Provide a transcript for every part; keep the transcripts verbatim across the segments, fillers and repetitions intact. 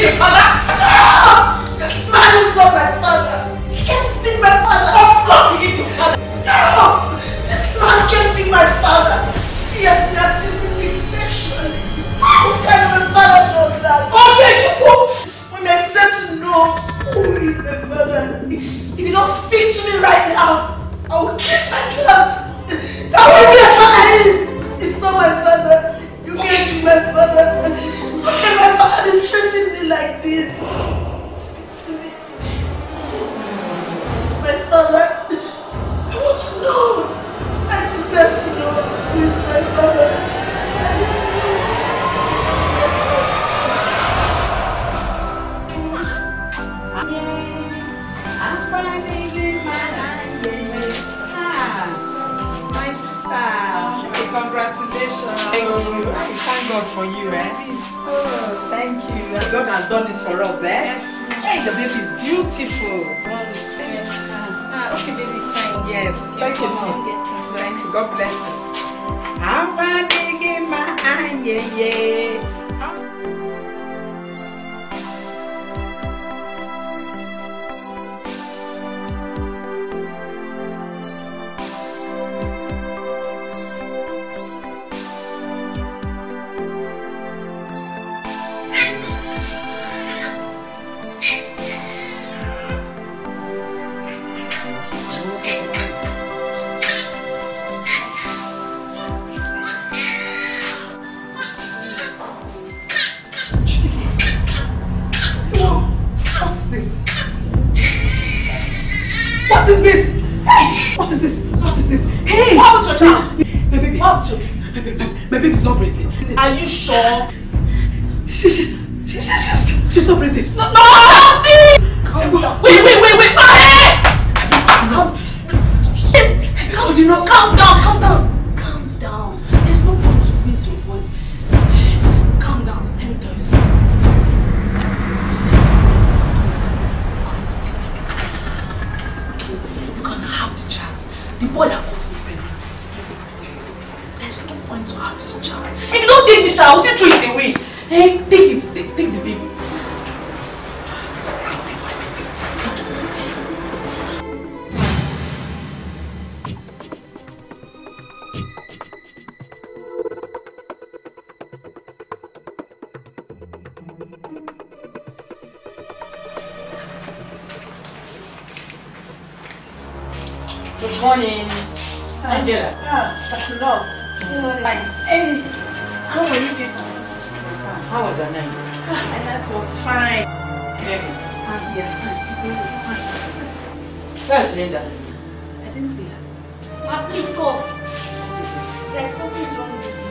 your father? No! This man is not my father. He can't be my father. Of course he is your father. No! This man can't be my father. He has been abusing me sexually. What kind of a father does that? Okay, Chukwu! When I accept to know who is my father, if you don't speak to me right now, I will kill myself. That what your father is. It's not my father. You can't be my father. How can my father be treating me like this? Speak to me. It's my father. I want to know. I deserve to know who is my father. I need to know. I'm finding my life. Ah, my sister. Hey, congratulations. Thank you. I thank God for you, eh? Oh, thank you. God has done this for us, eh? Hey, the baby is beautiful. Ah, okay, baby, it's fine. Yes, thank you, Mom. Thank you. God bless you. I'm finding my eye, yeah, yeah. What is this? Hey! What is this? What is this? Hey! What happened to your child? My baby. What happened to my, my, my baby's not breathing. Are you sure? She, she, she, she, she's, she's not breathing. No, no! Auntie! Calm down. Wait, wait, wait, wait! Hey! Calm, calm, calm down, calm down. Calm down. There's no point to raise your voice. Calm down. Let me tell you something. The boy that got me pregnant. There's no point to have this child. If you don't take this child, I'll still throw it away. Hey, take it. Take, take the baby. Just please take my baby. Take it. Good morning. Angela. Ah, that's lost. Fine. Hey, how are you people? How was your night? Ah, my night was fine. Baby. Ah, yeah, fine. It was fine. Where's Linda? I didn't see her. Ah, please go. It's like something's wrong with this baby.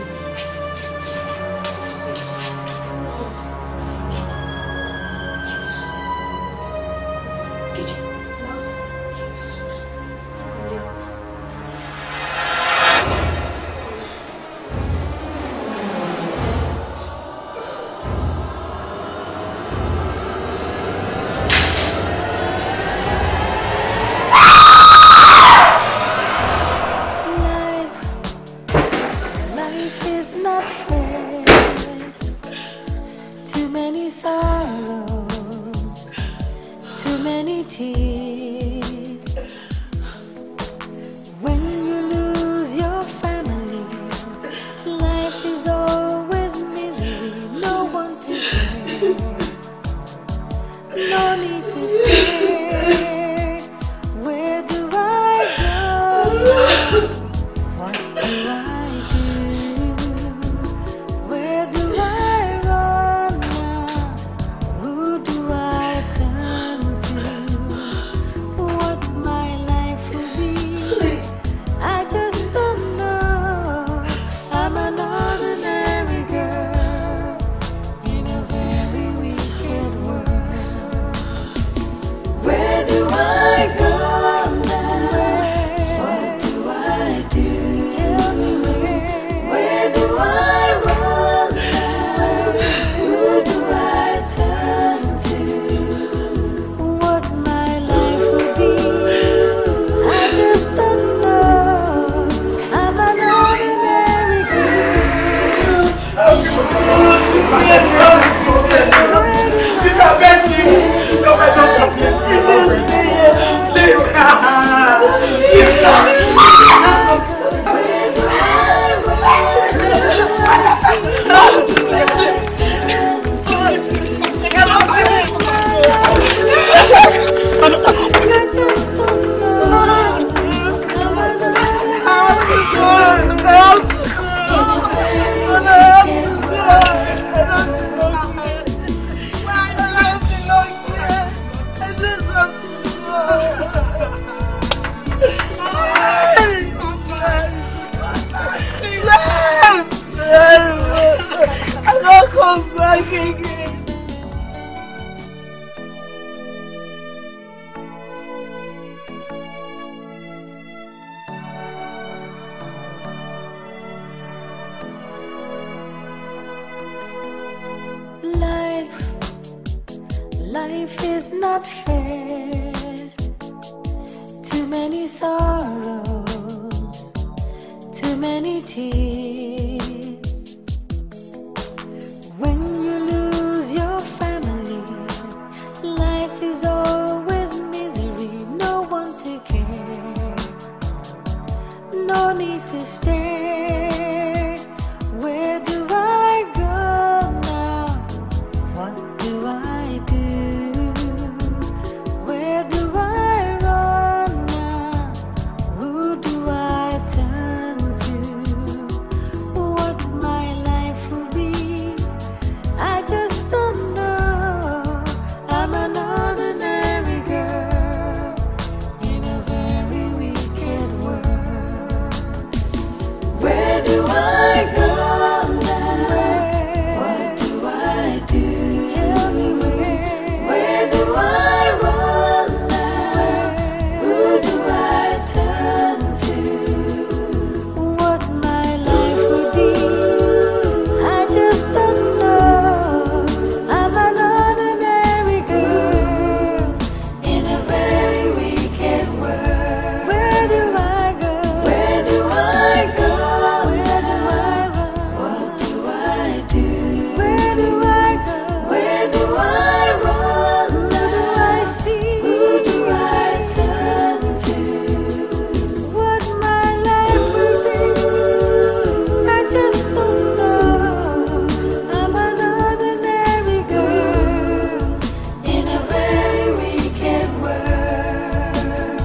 Life is not fair. Too many sorrows, too many tears. When you lose your family, life is always misery. No one to care, no need to stay. Where do I go now? What do I do? Where do I run now? Who do I turn to? What my life will be, I just don't know. I'm an ordinary girl in a very wicked world. Where do I go now? What do I do? Tell me where. Where do I run now? Who do I turn to? What my life will be, I just don't know. I'm an ordinary girl in a very wicked world. Where do I go? Where do I go? Where do I run? What do I do? Where do I go? Where do I run? Who do I see? Who do I turn to? What my life will be, I just don't know. I'm an ordinary girl in a very wicked world.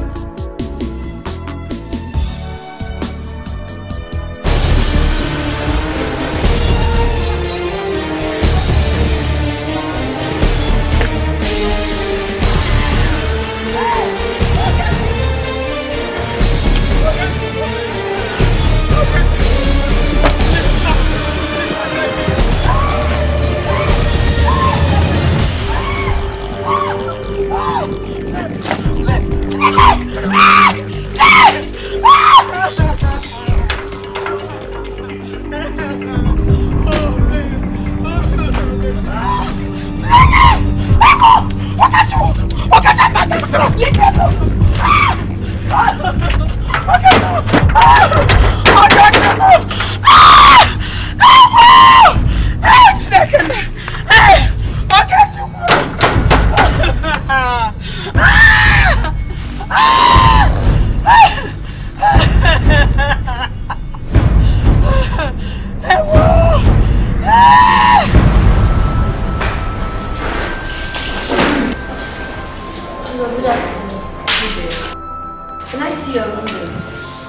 Hello, good afternoon. Can I see your roommates?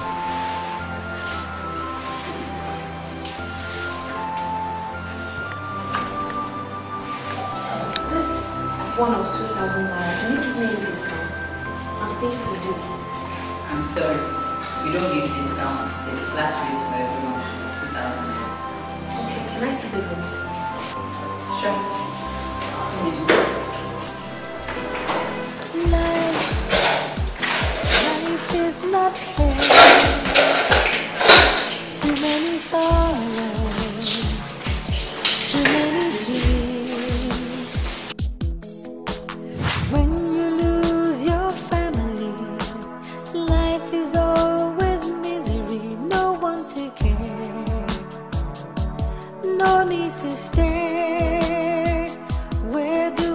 This one of two thousand naira, can you give me a discount? I'm staying for days. I'm sorry, we don't give discounts. It's flat rate for everyone, two thousand. Okay, can I see the rooms? Sure. Let me do this. Life, life is not fair. Too many sorrows, too many tears. When you lose your family, life is always misery. No one to care, no need to stay. Where do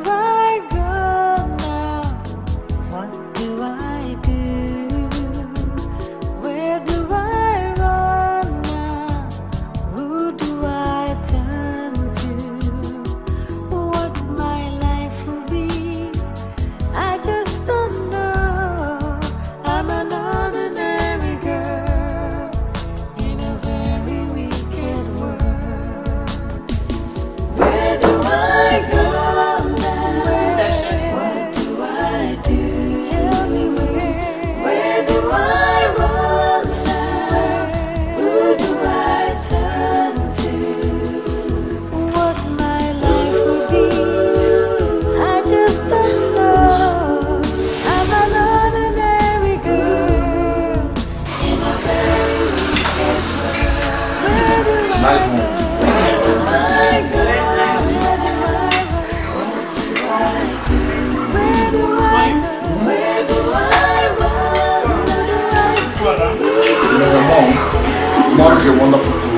know your mom. Mom is a wonderful cook.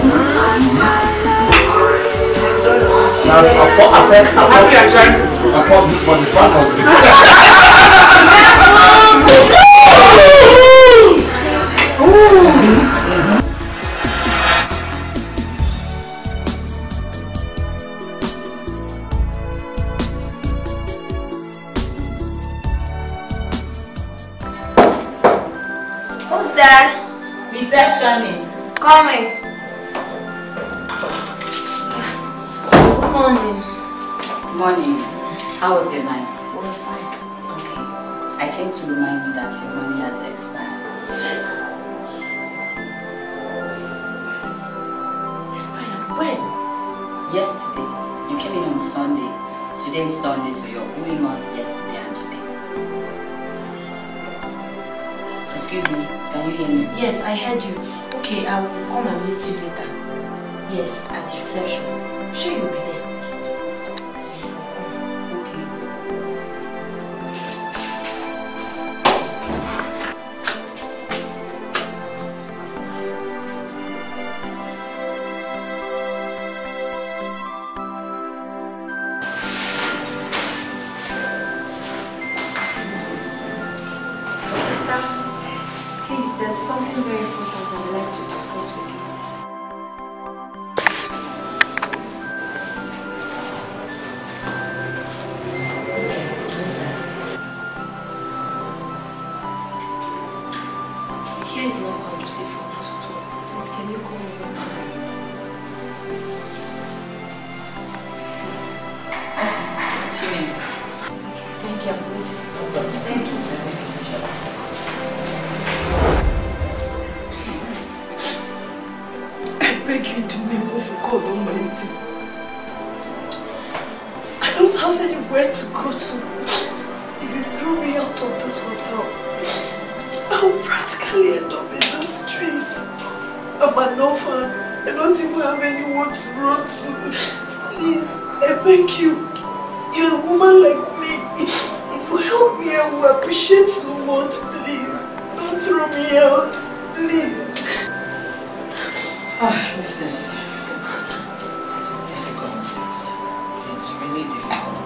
Now, I thought I thought this for the family. Who's there? Receptionist. Coming. Good morning. Morning. How was your night? It was fine. Okay. I came to remind you that your money has expired. Expired when? Yesterday. You came in on Sunday. Today is Sunday, so you're owing us yesterday and today. Excuse me, can you hear me? Yes, I heard you. Okay, I will come and meet you later. Yes, at the reception. Sure you'll be there. Okay. Sister, please, there's something very important I would like to discuss with you. Here is not conducive for me to talk. Please, can you come over to me? Please. A few minutes. Thank you, I'm waiting. Thank you. Please. I beg you in the name of God Almighty. I don't have anywhere to go to. If you throw me out of this hotel, I will practically end up in the street. I'm an orphan. I don't even have anyone to run to. Please, I beg you. You're a woman like me. If you help me, I will appreciate so much. Please, don't throw me out. Please. Ah, this is... This is difficult. It's, it's really difficult.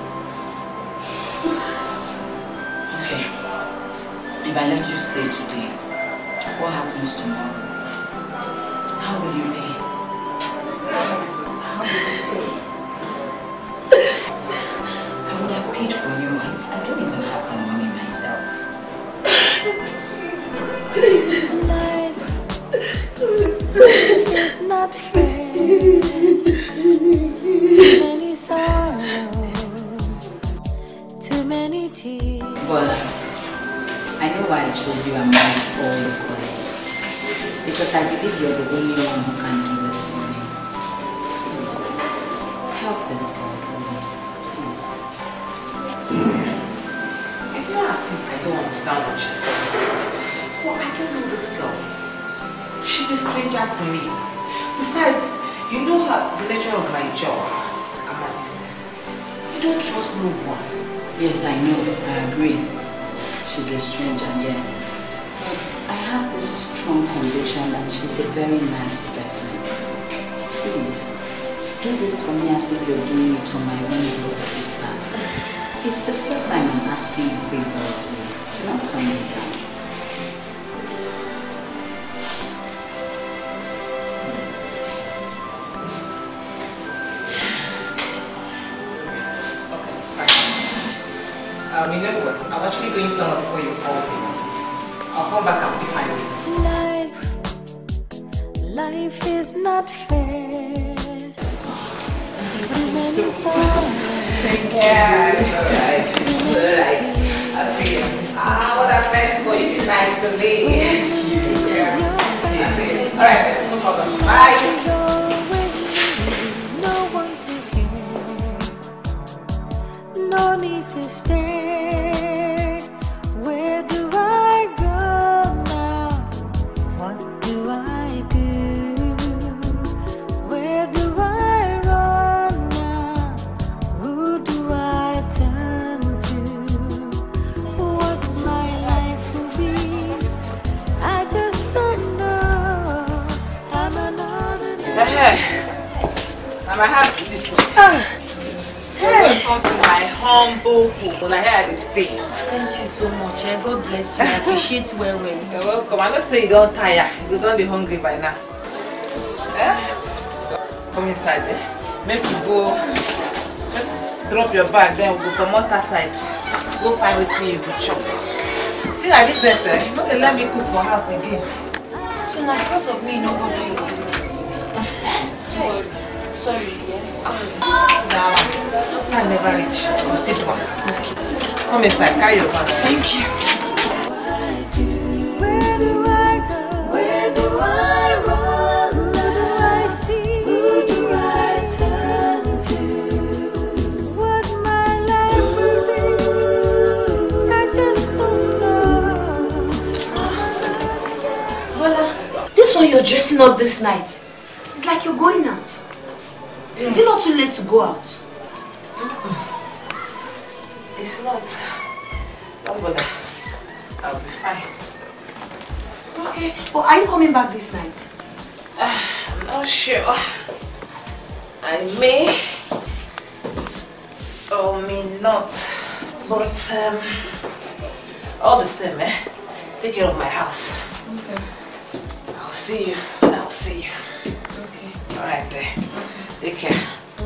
Okay. If I let you stay today, what happens tomorrow? How will you pay? How will you pay? I would have paid for you. I, I don't even have the money myself. It's not fair. Too many sorrows, too many tears. But I know why I chose you amongst all the colleagues. Because I believe you're the only one who can do this for me. Please, help this girl for me. Please. It's not as if I don't understand what she's saying. Well, I don't know this girl. She's a stranger to me. Besides, you know her, the nature of my job and my business. You don't trust no one. Yes, I know. I agree. She's a stranger, yes. But I have this strong conviction that she's a very nice person. Please, do this for me as if you're doing it for my own blood sister. It's the first time I'm asking you favor of you. Do not turn me down. Um, you know what? I was actually going somewhere before you called me. I'll come back and pick my Life, life is not fair. Too many sorrows. Take care. Alright. Alright. I'll see you. Ah, what I meant for you is nice to me. Yeah. I'll see you. Alright, no problem. Bye. No one to hear. No need to stay. Where do I go now? What do I do? Where do I run now? Who do I turn to? What my life will be? I just don't welcome to my humble home. When I hear I stay. Thank you so much. Eh? God bless you. I appreciate well well. You're welcome. I know say you don't tire. You don't be hungry by now. Eh? Come inside. Eh? Make you go. Drop your bag, then we'll go come out outside. Go find what you go chop. See like this, eh? You don't let me cook for house again. So now because of me, you no go do your business to me. Hey, sorry, yeah, sorry. Now, I never reach. I'll still do one. Okay. Come inside, carry your bag. Thank you. Where do I go? Where do I run? Who do I see? Who do I turn to? What my life will be? I just don't know. Voila, this one you're dressing up this night. It's like you're going out. Yes. Is it not too late to go out? It's not. Don't bother. I'll be fine. Okay, but are you coming back this night? Uh, I'm not sure. I may or may not. But um, all the same, eh? Take care of my house. Okay. I'll see you and I'll see you. Okay. Alright there. Take care.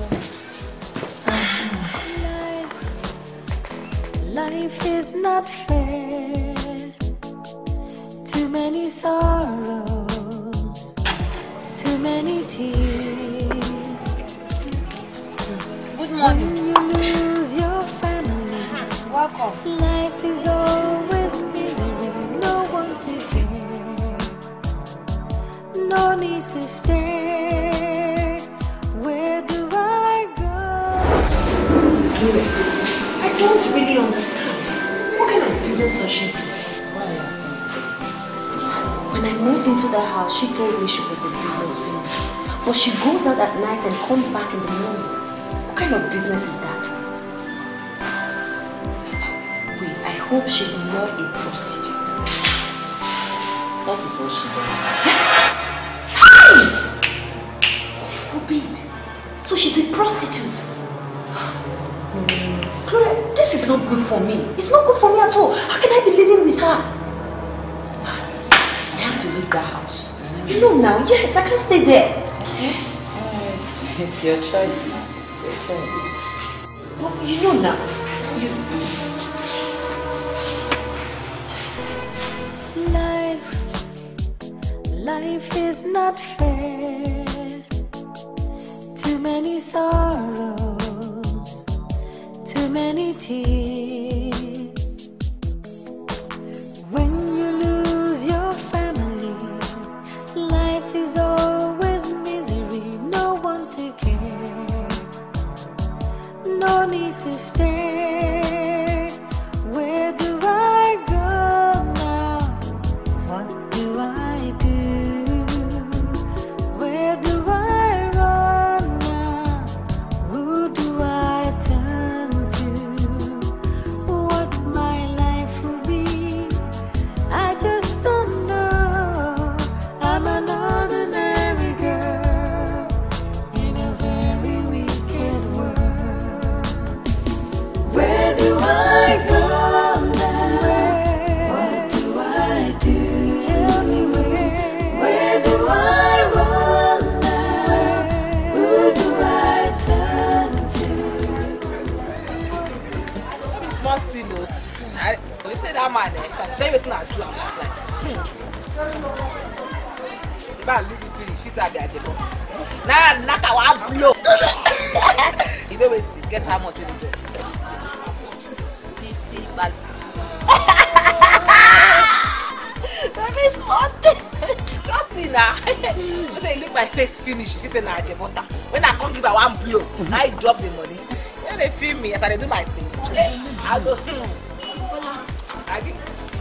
Life is not fair. Too many sorrows, too many tears. Good morning. When you lose your family, welcome. Life is always misery. No one to care. No need to stay. Where do I go? I don't really understand. What kind of business does she do? Why are you asking me so? When I moved into the house, she told me she was a businesswoman. But she goes out at night and comes back in the morning. What kind of business is that? Wait, I hope she's not a prostitute. That is what she does. Forbid. So she's a prostitute. Gloria, this is not good for me. It's not good for me at all. How can I be living with her? I have to leave that house. Mm-hmm. You know now, yes, I can't stay there. Alright, it's your choice. It's your choice. Well, you know now. You... Life, life is not fair. Too many sorrows, too many tears. When you lose your family, life is always misery. No one to care. No need to stay. Where do I go now? What do I do? Where do I run now? Who do I turn to? What my life will be? I just don't know. I'm an ordinary girl in a very wicked world. Where do I go now? What do I do? Tell me where. Where do I run now? Who do I turn to? Smart thing, though. I you say that man, eh? Tell you what I do. I'm like, hmm. The man look finish. She's a bit at Now, knock our blow. You know what? Guess how much it is? Fifty dollars. Very smart. Trust me now. You say look my face finish. You say nah, Jevota. When I come give her one blow, I drop the money. When they feel me, after they do my thing, I go. I give.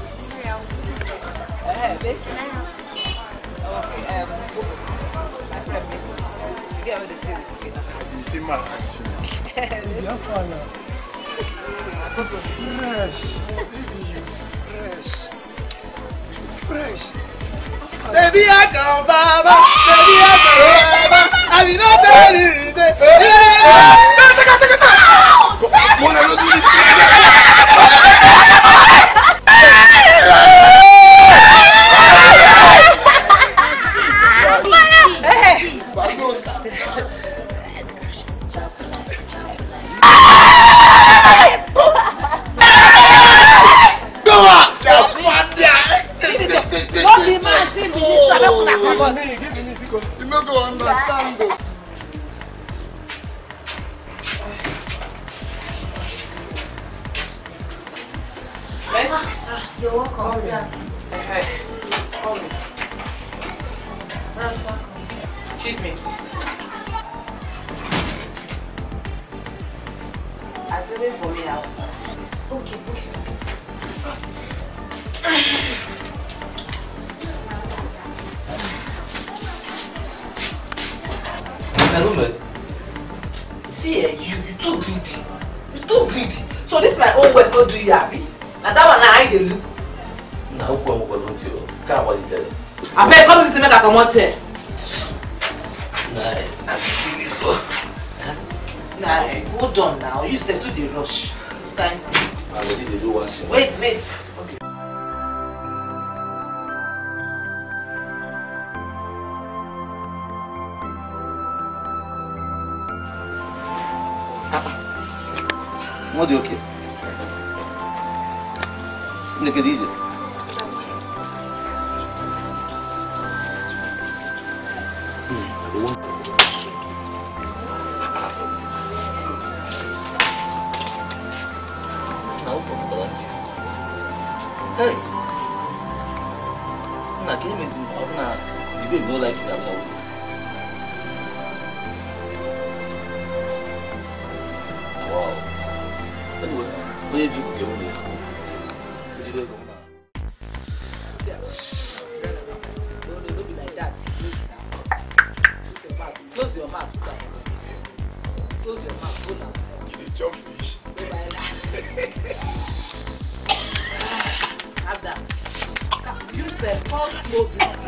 Eh, this. Okay, um, my friend, Miss. You get what they say this again. You see my assume. You're fine now. Fresh. Fresh. Fresh. Baby, I come, Baba. Baby, I come, Baba. I will not tell you. You no go understand though. Ah, you're welcome. Yes. Excuse me, please. I said it for me outside. Okay, okay, okay. See, eh, you you too greedy. You too greedy. So this my own words not do you happy. And that one now I dey look. Now who am I going to? Can't what it is. I beg come to make a come out here. Nah, I see this one. Nah, hold on now. You said to the rush. Can't see. I'm ready to do one thing. Wait, wait. Okay. What do you okay? Look at these. Hey, na game is up now. The baby no like that now. Wow. Anyway, where did you get with this? Where did you go now? Don't be like that. Close your mouth. Close your mouth. Go now. You dey jump fish. Have that. Use the false slow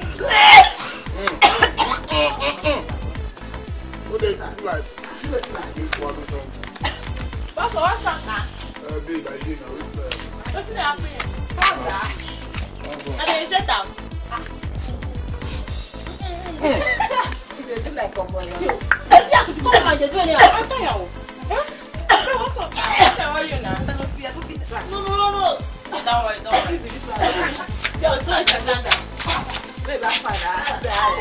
What they do like? You look like this one or something. Pastor, what's up now? Uh, babe, I did now. It's uh. What's happening? Father. And then shut down. You do like a boy. Let's have to come and just do anyhow. I'm tired. Hey, what's up now? How are you now? No, no, no, no. Don't worry, don't worry. Yo, sorry, Atlanta. Babe, I'm fine.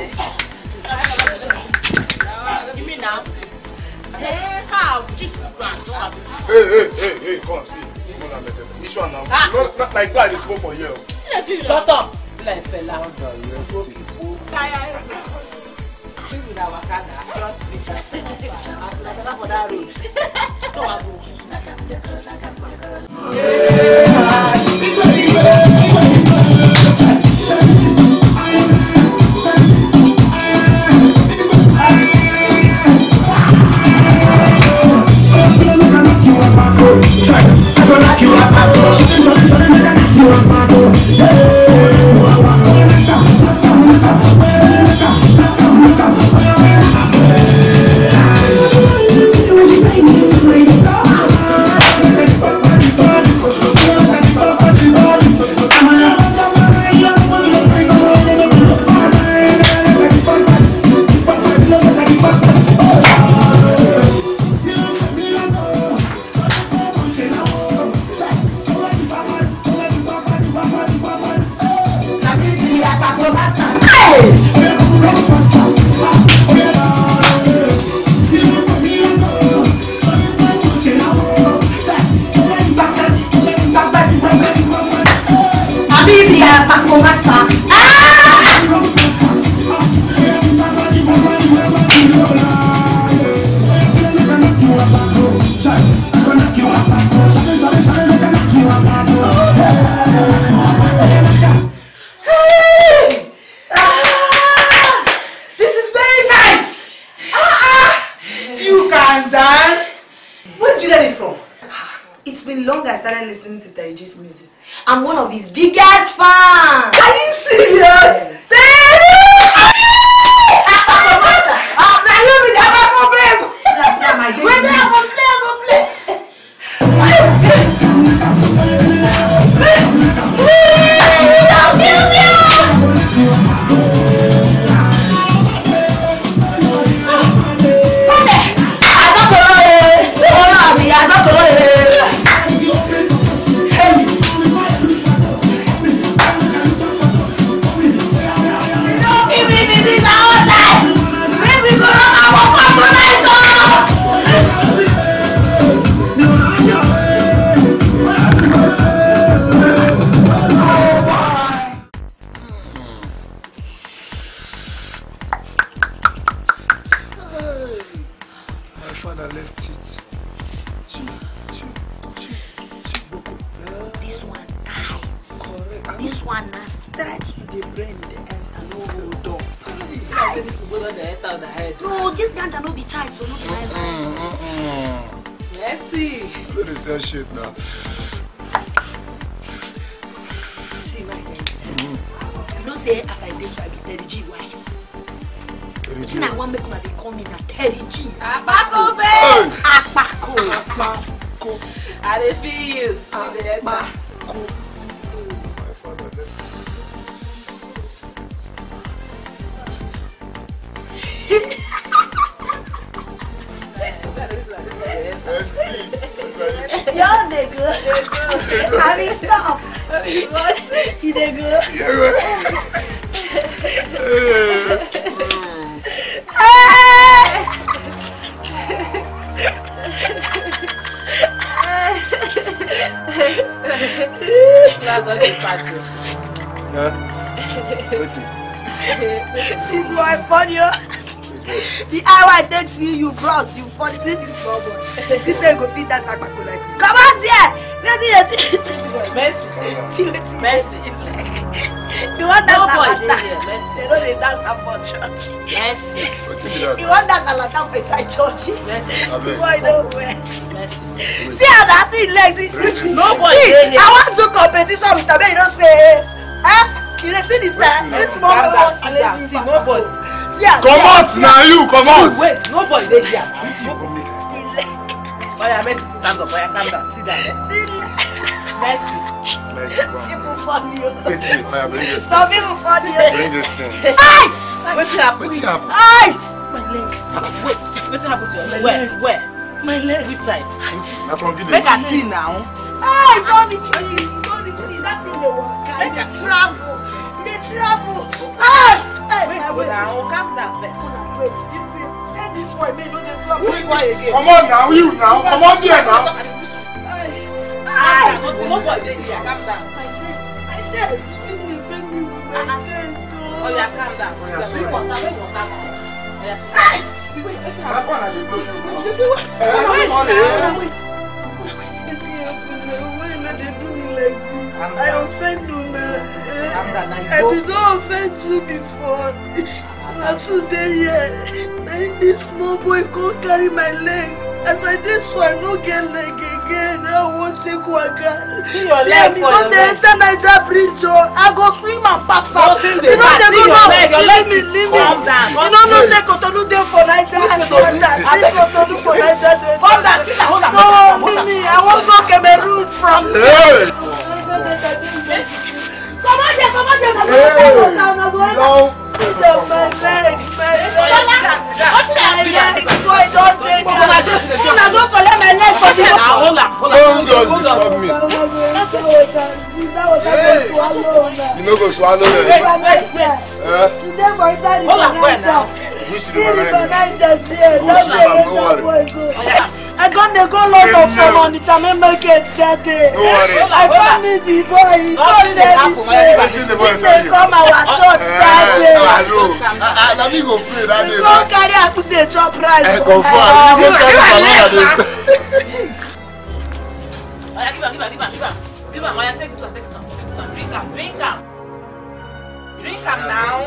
You mean now? Hey, how? Just for grand. Don't have it. Hey, hey, hey, hey, come see. Come on, let them. This one now. Ah. Not, not like that. They smoke for you. Shut up. Like fella. Tired. Live with our car now. Just picture. I'm like for that road. Don't have road. Music. I'm one of his biggest fans. Are you serious? Serious? Ah, I love it. the brain, the end, and no hold on. No, this ganja no be child, so no be my Let's see. Let me say shit now. See, my friend. You know, say, as I did, so I be Terry G wife. It's not one make my they call me na Terry G. Apako, babe! Apako. Apako. I dey feel you. Apako. You're the good. I mean, stop. You the good. Yeah. What's it? This boy funny. The hour I take see you bros, you funny. See this small boy. This say go feed that sack back like. Come on here. Let me see this. Mercy. See what you Mercy. You want that Nobody salata? here, mercy. They know they dance for church. Mercy. What's it that? You want that salata beside church? Mercy. Abeg. Boy, no way. Mercy. See how that thing like this. See, Nobody see, here. I want to competition with them. You don't say, eh? You dey see this time? This small Calm boy down, wants to calm down. let See, you nobody. See how Come out now, you come out. Wait, nobody dey here. the leg. Oya, Mercy, stand up. Oya, calm down. Sit down. See leg. Mercy. Mercy, bro. People funny. Wait, see, Maya, bring this Some people funny. Bring this thing. Ay! Wetin happen? What's happening? Ay! My leg. Wait, wetin happen to your leg? Where? Where? My leg. Which side? I'm from village. Make I see now. Ay! Don't be chilly. Don't be chilly. That thing dey work. They Make I travel. They travel. Ay! Ay! Wait, I wait. now. Calm down first. Wait. This thing. Tell this boy me no dey do am. Which boy again? Come on now, you now. Come on here now. Ay! Ay! Ay! Nobody dey here. Calm down. My chest. My chest. This thing dey pain me with my chest. Oh. Oya, calm down. Oya, Wait, sit. water, wait, water. Oya, sit. Ay! Wait, wetin That happen? one I dey blow you now. Wait, wait, wait. Eh, Wait sorry. now. Wait. Wetin happen now? Why una dey do me like this? Calm I down. offend una. eh? Calm down, now you I go. bin don offend you before. Na today here. Na him this small boy come carry my leg. As I dey so I no get leg again. I wan take waka. See your See leg am, e for don your dey leg. enter Naija bridge o. I go swim and pass am. Nothing You dey don pass. dey See go your now. leg, your Leave leg me, is- leave me. Calm down. You no know say Cotonou dey for Naija Delta. See Cotonou for Naija Delta. Hold on, sit down, hold on. No, leave me. I wan go Cameroon from Hey! Come on here, come on here. Hey! I'm going No. my leg, my leg. My leg, boy, don't take it. Una go collect my leg for the Now, hold on, hold on. Don't just Hold on. disturb me. Hey. You no go swallow it. Eh? Today for inside Hold on, the where now? night. Which See river the line? night there. Go Don't sleep, dey I'm let no that worry. boy go. Oya. I gone dey go London from Onitsha main market that day. No worry. I come meet the boy. He told me say Wetin the boy he tell dey you? come our church that Eh, day. I know. Ah, ah, na me go pray that He day. go na. carry akpu dey chop rice. Eh, confirm. You go carry banana dey sell. Oya, give am, give am, give am, give am. Give am, oya, take this one, take this one, take this one. Drink am, drink am. Drink am now.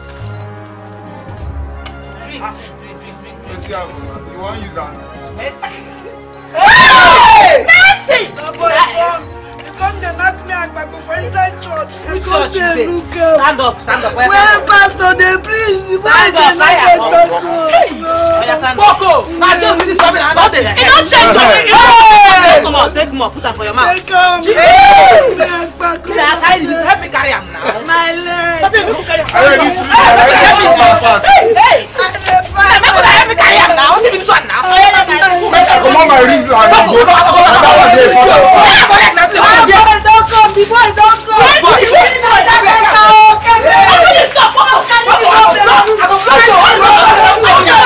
Drink, drink, drink, drink, drink. Wetin happen now? You wan use am? Mercy. Hey! Mercy! No boy come. You come dey knock me akpako for inside church. I Which come church you dey dey? look am. Stand up, stand up. Oya, When stand up. pastor dey preach, the boy Stand dey up, knock fire. akpako. Oya, stand up. Boko! Na just finish something and Don't dey nothing. It don't change your Hey! Take come out, take come out, put am for your mouth. Take am. Hey! Me akpako. Oya, carry this, help me carry am now. My leg. Help me, make you carry am. I ready this street. I ready to come out fast. Hey, hey! I dey fight. Make una help me carry am now. Wetin be this one now? Make I comot my wrist and I go. Na that one dey for am. Oya, collect na play. Ah, Oya, boy don come. The boy don come. Yes, Boy, the you boy see don na that come. letter o. Kebe. Oya, please stop. Oya, Carry me Oya, go Oya, Cameroon. I go flush you. Oya, Oya, Oya,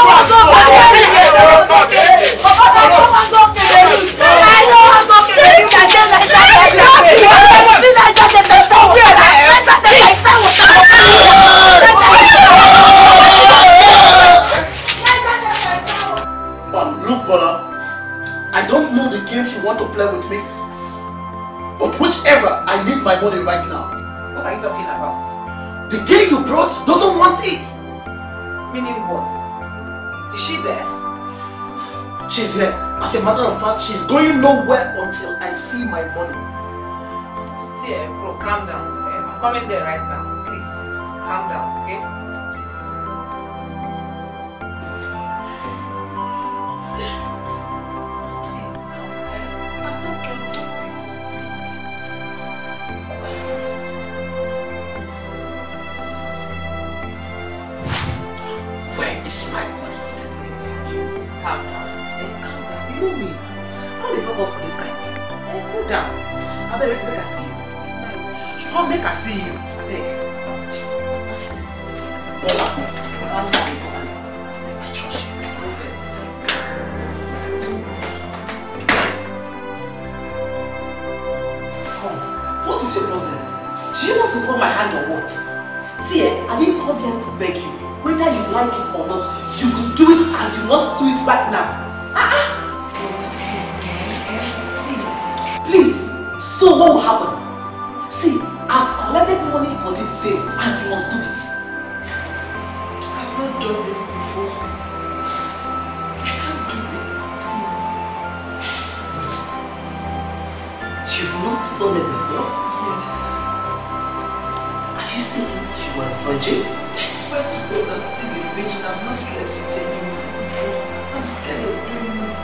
Um, look, Bola, I don't know the games you want to play with me, but whichever, I need my money right now. What are you talking about? The girl you brought doesn't want it. Meaning what? Is she there? She's here. As a matter of fact, she's going nowhere until I see my money. See, eh, bro, calm down. Eh? I'm coming there right now. Please, calm down, okay? Please, now, eh? I've not done this before, please. Where is my money? Just calm down. Eh, calm down. You know me. How the fuck up for this kind of thing? Eh, cool down. I beg, let's make her see you. Come make her see you. I beg. Bella, Calm down. I trust you. Go first. Come. What is your problem? Do you want to hold my hand or what? See, eh, I didn't come here to beg you. Whether you like it or not, you will do it and you must do it right now. Ah! Please. So what will happen? See, I've collected money for this day and you must do it. I've not done this before. I can't do it, please. Wait. You've not done it before? Yes. Are you saying you were a virgin? I swear to God I'm still a virgin. I'm not scared to tell you before. I'm scared of doing it.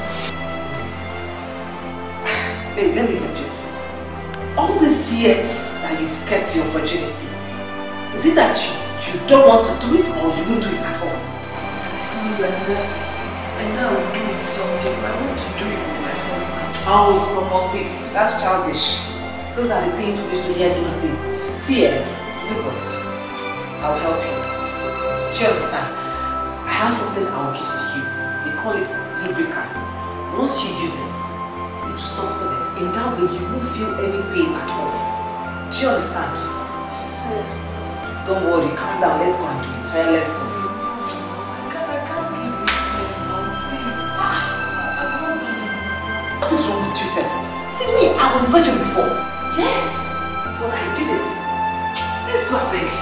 Wait. Babe, let me get you. All these years that you've kept your virginity, is it that you, you don't want to do it or you won't do it at all? It's not like that. I know I will do it someday, but I want to do it with my husband. Oh, come off it. That's childish. Those are the things we used to hear those days. See, eh? Look what? I'll help you. Do you understand? I have something I'll give to you. They call it lubricant. Once you use it, it will soften it. In that way, you won't feel any pain at all. Do you understand? Yeah. Don't worry, calm down. Let's go and do it. Right, let's go. I can't, I can't do this thing now, please. I can't do it. What is wrong with you, sir? See me, I was a virgin before. Yes, but I did it. Let's go, I beg.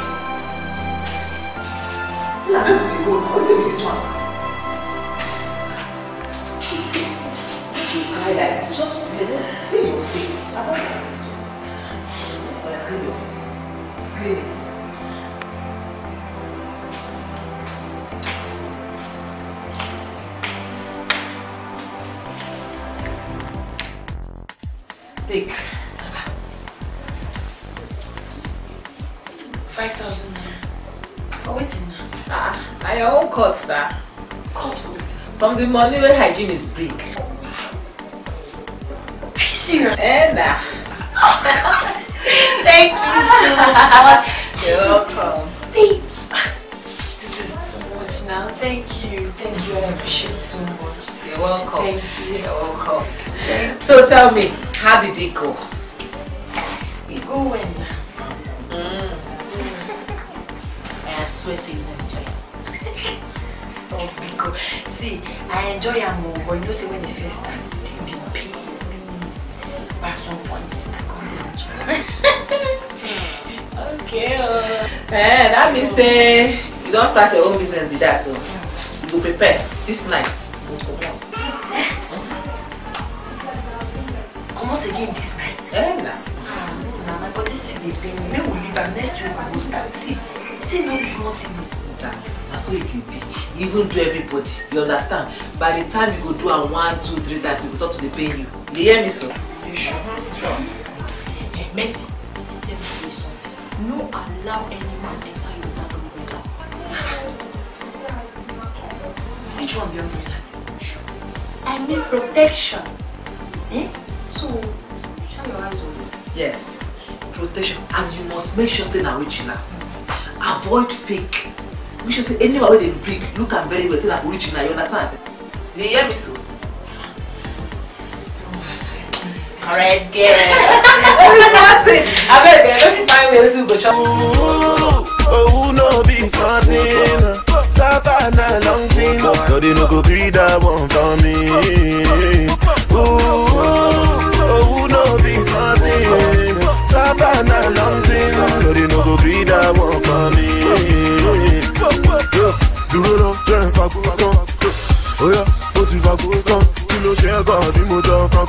Now, where will you go now? Wait till me this one. You cry like this. Just clean your face. I don't like this one. Oh, yeah, clean your face. Clean it. Take. Five thousand naira. For waiting now. Ah, I your own cut, star. Cut for waiting. From the money where hygiene is big. Are you serious? Eh, nah. Thank you so much. You're welcome. Babe, this is too much now. Thank you. Thank you. I appreciate so much. You're welcome. Thank you. You're welcome. So tell me, how did it go? We go when? Mm. I swear to you, enjoy. Stop, Biko. See, I enjoy am more, but you know, say when the first starts, it will be pain me. But at some points, I can't enjoy. Okay. Uh, eh, that means say you don't start your own business with that. So you go prepare this night. Come out again this night. Eh, nah. Nah, my body still dey pain me. Maybe we leave and next week we go start. See, it's not be small thing. That's what it will be. You even do everybody. You understand? By the time you go do a one, two, three times, you go start to pay you. You hear me, so? You sure? Sure. Hey, Messi, let me tell you something. No allow any man enter you without umbrella. Which one be umbrella? Sure. I mean protection. Eh? So, shine your eyes on me. Yes. Protection. And you must make sure say na original. Avoid fake. We should say anywhere where they bring, look and very well, say na original, you understand? You hear me, so? Alright, girl. I bet girl, let me find me a little go chop. Oh, no, be something. Savannah, long thing. No, they no go breed that one for me. Oh, no, be something. Savannah, long thing. No, they no go breed that one for me.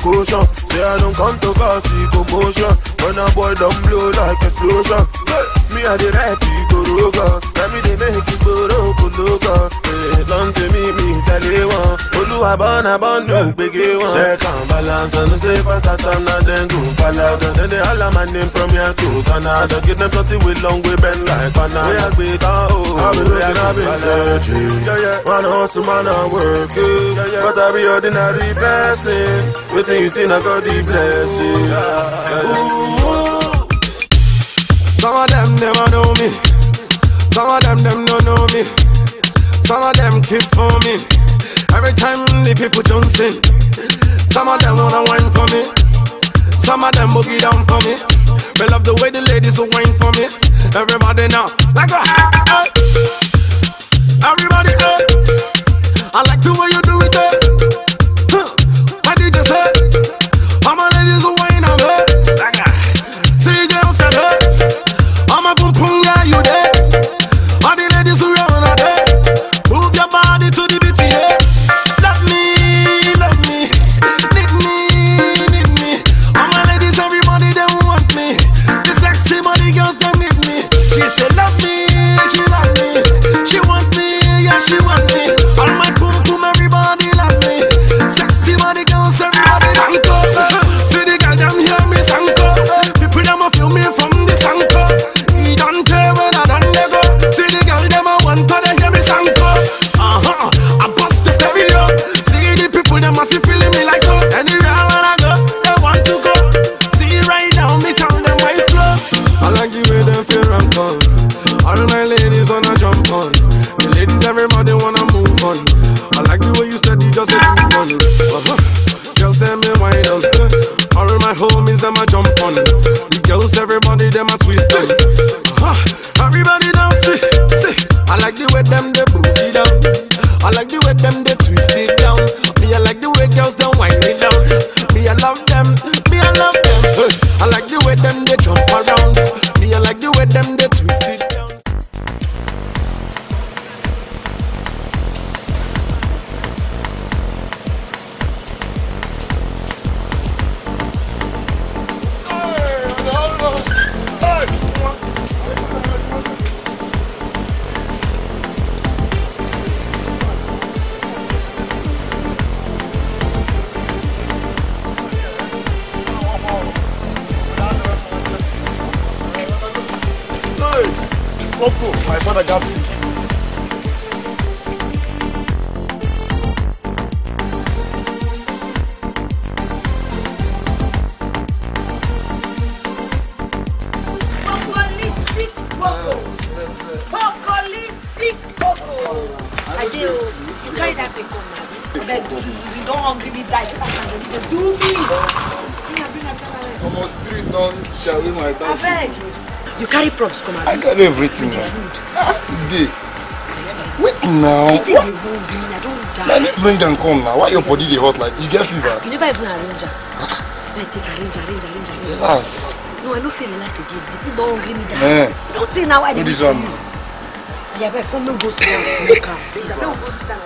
caution. Say I don't come to cause the commotion. When a boy don't blow like explosion. Me a the right people roga. Let me they make it go rogo loga. Long to me, me tell you one. Olu abana bando biggie one. Check and balance and say fast at and then go palada. Then they all my name from here to Canada. Get them thirty with long way bend like banana. We a big oh, I've been looking, I've been searching. Yeah, yeah. Man hustle, man I work it. Yeah, yeah. But I be ordinary blessing. Waiting you see, I got the blessing. Yeah, yeah. Some of them never know me. Some of them them don't know me. Some of them keep for me. Every time the people jump in. Some of them wanna wine for me. Some of them boogie down for me. We love the way the ladies will wine for me. Everybody now, like a hey. Everybody, hey. I like the way you do it, hey. Huh. What did you say? How my ladies will wine on me. Like a see girls said, hey. I'm a boom boom, yeah, you there. All the ladies who run out there. Move your body to the beat, yeah. Love me, love me. Need me, need me. All my ladies, everybody, they want me. The sexy body girls, they need me. She said, love me, she love me. She want me, yeah, she want me. All my boom boom, everybody love me. Sexy body girls, everybody sanko. See the girl, them hear me sanko. People, them a feel me from the sanko. Don't care when I done they go. See the girl them a want to they hear me sanko. Uh huh. I bust the stereo. See the people them a feel feeling me like so. Anywhere when I go, they want to go. See right now me tell them my flow. I like the way them feel ramp on. All my ladies wanna jump on. The ladies everybody wanna move on. I like the way you steady just a do one. Uh-huh. Girls them me wide on. All my homies them a jump on. The girls everybody them a twist on. Everybody down, see, see. I like the way them they boogie down. I like the way them they twist it down. Me I like the way girls don't wind it down. Me I love them, me I love them. I like the way them they jump around. Me I like the way them they twist it down. My father got sick. Holistic Boko. Holistic Boko. I do. You carry that thing home now. Then you don't hungry me die. You do me. Almost three done. Shall we my best? I beg. You carry props, come on. I carry everything now. Today. Wait now. It's in the room, I don't die. Let me bring them come now. Why your body they hot like? You get fever? You never even arrange her. I take arrange, arrange, arrange, arrange. Relax. No, I don't feel relaxed again. But it don't give me that. Eh. Don't think now I do this one. Yeah, but come and go sit down, smoke her. Don't go sit down.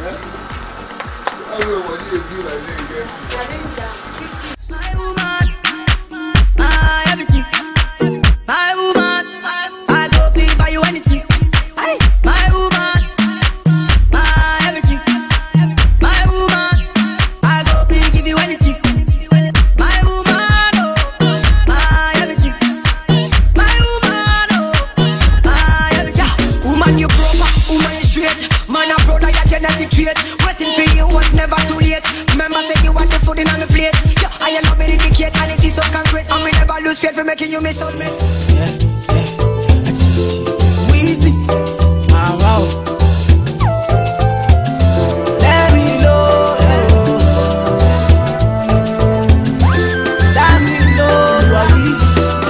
I don't know what you do like that again. Arrange her. My woman, my everything. My woman, I go feel by you anything. My woman, my everything. My woman, I go feel give you anything. My woman, oh, my everything. My woman, oh, my everything. Yeah. Woman, you proper, woman, you straight. Man, a brother, your genetic trait. Waiting for you was never too late. Remember, say you want the food in on the plate. Yeah, I love me indicate, and it is so concrete. And we never lose faith for making you miss out, mate. Yeah, yeah, I tell you. Weezy, ah, wow. Let me know, let me know, you are easy.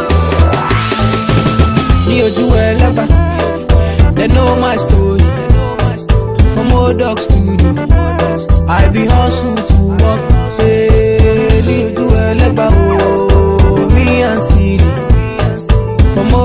Me or you well, they know my story. From old dog studio, I be hustle to work. Say, me or you well, me and Siri. From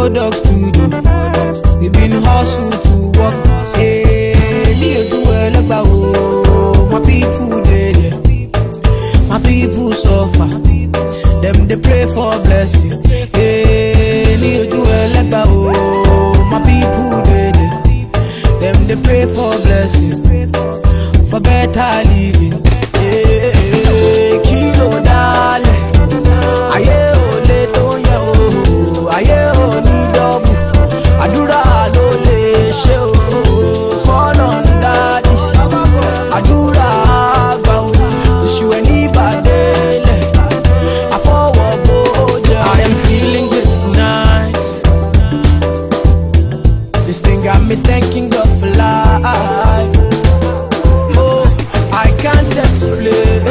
they pray for blessing. Hey, ni oju elegba oh, my people they they. Them they pray for blessing, for better living. Hey, kilo dale, aye o le to ye o, aye o ni double. Adura lo le she o, call on daddy. Adura gba o, tishu eni badele. I forward boja. I am feeling good tonight. This thing got me thanking God for life. Oh, I can't explain.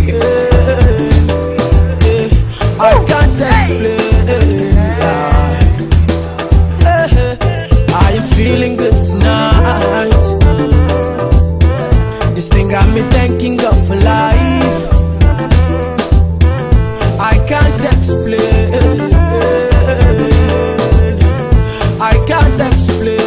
I can't explain. I am feeling good tonight. This thing got me thanking God for life. I can't explain. I can't explain.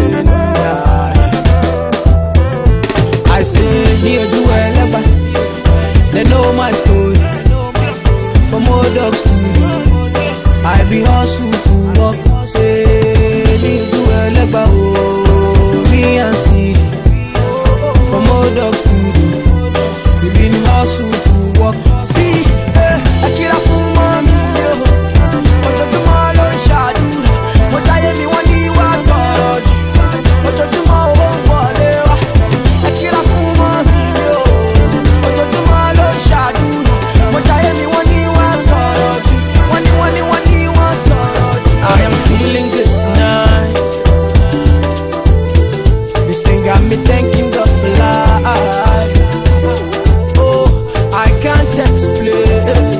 I say, near Duelaba, they know my story. From old dogs to I be hustle to walk. Say, near Duelaba, oh, me and see. From old dogs to we been hustle to walk. See, eh, I kill a fool, mommy, yo. But you do my own shadow. What I am, me one day was hard. But you do my own whatever. I kill a fool, mommy, yo. But you do my own shadow. What I am, me one day was hard. One day, one day, one day was hard. I am feeling good tonight. This thing got me thanking God for life. Oh, I can't explain.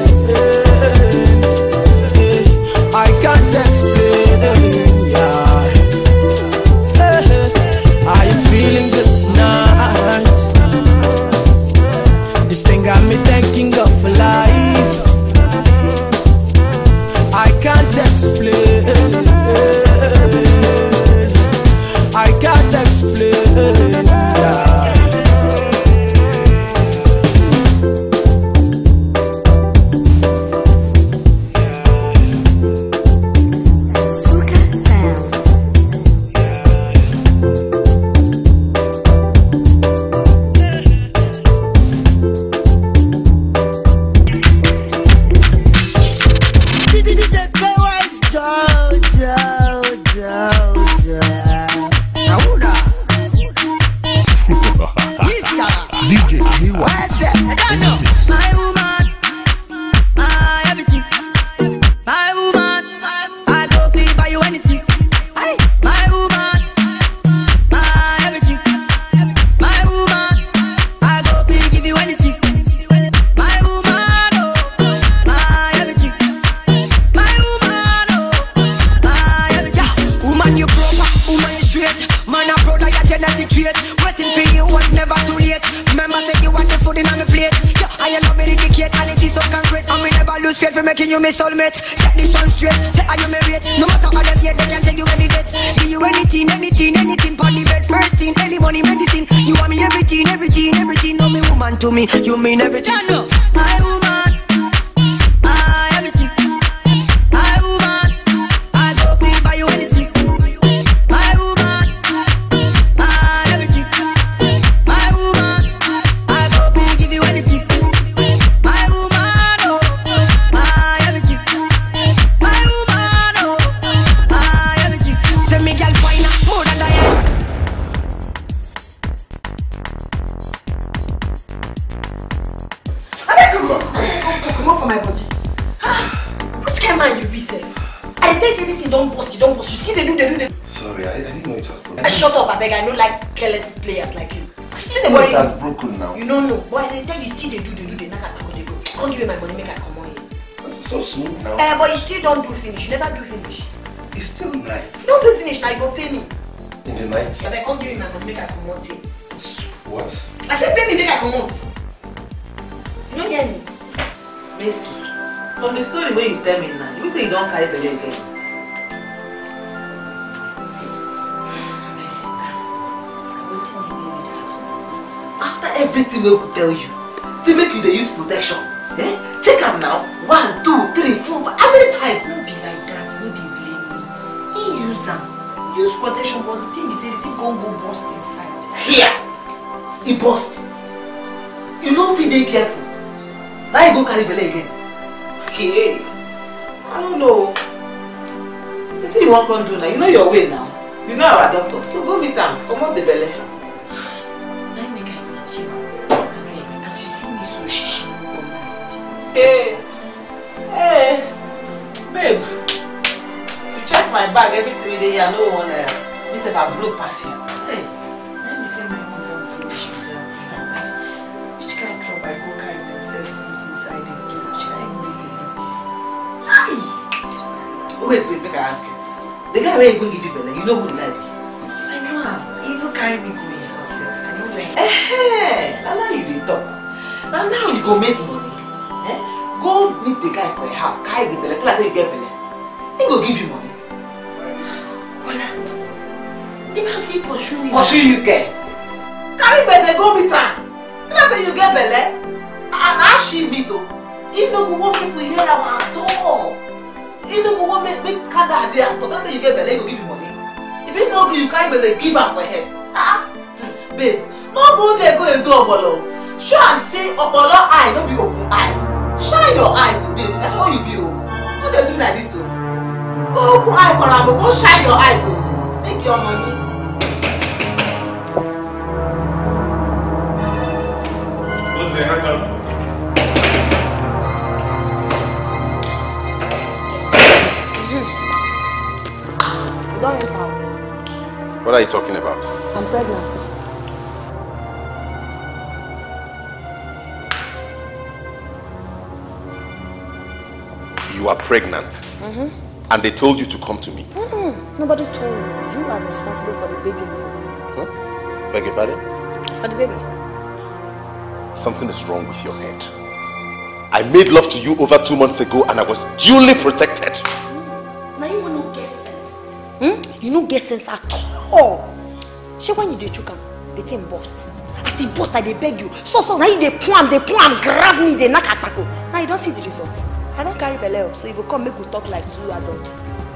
I can't explain. I am feeling good tonight. This thing got me thanking God for life. I can't explain. I can't explain. You my soulmate, get this one straight. Say are you married? No matter how them yet, they can take you any date. Do you anything, anything, anything for the bed? First thing, any money, medicine. You want me everything, everything, everything. No me woman to me, you mean everything. I know, my woman, my everything. My woman, I go free buy you anything. My woman, my everything. My woman, I go free give you anything. My woman, oh. Come on for my body. Which kind of man you be, sir? I tell you this thing don't bust, you don't bust. You still they do, they do, they do. Sorry, I, I didn't know it was broken. I shut up, I beg. I don't like careless players like you. You still no, it has broken now. You don't know. But I tell you still they do, they do, they not like they go. Can't give me my money, make I come on here. That's so soon now. Eh, uh, but you still don't do finish. You never do finish. It's still night. You don't do finish, now you go pay me. In the night? I beg, can't give me my money, make I come on here. What? I said pay me, make I come on. You don't hear me? Messi, from the story where you tell me now, you think you don't carry belly again? My sister, I'm waiting you baby that. After everything we will tell you, still make you the use protection. Eh? Check am now. One, two, three. three, four, five. How many times? No be like that. No dey blame me. He use am. Use protection, but the thing be say the thing gon go burst inside. Here, he burst. You know, fit dey careful. Now you go carry belle again. Okay. I don't know. The thing you want to do now, you know your way now. You know our doctor. So go meet him. Come on the belly. Let me get meet you. As you see me so shishi no go mad. Hey, hey, babe. You check my bag every three days. I know one naira. This if I broke past you. Hey, let me see my own damn finish with that. Which kind of trouble I go carry myself put inside and do? Which kind of lazy like this? Hi. Wait, wait, make I ask you. The guy will even give you belly. You know who the guy be? I know him. He even carry me go in yourself. I know where. Eh, now now you dey talk. Now now you go make money. Eh? Go meet the guy for your house. Carry the belly. Tell her you get belly. He go give you money. Hola. The man fit pursue me. Pursue you get. Carry belly go meet her. Tell her say you get belly. And how she meet though? He no go want people hear am at all. You don't go make make Kada there. Talk after you get belly, go give you money. If you know you can't even give up for head. Ah, mm, babe, no go there go and do obolo. Show and say obolo eye, no be open eye. Shine your eye today. That's what you do. No they do like this too. Go open eye for am, go shine your eye too. Make your money. What's the hand up? What are you talking about? I'm pregnant. You are pregnant? Mm-hmm. And they told you to come to me? Mm-mm. Nobody told me. You are responsible for the baby. Huh? Beg your pardon? For the baby. Something is wrong with your head. I made love to you over two months ago and I was duly protected. Now you want to get sense. Hmm? You don't get sense at all. She when you dey chook am, the thing burst. As he burst, I dey beg you. Stop, stop. Now you dey plumb, they plumb, grab me, they knock atako. Now you don't see the result. I don't carry belly, so you go come make we talk like two adults.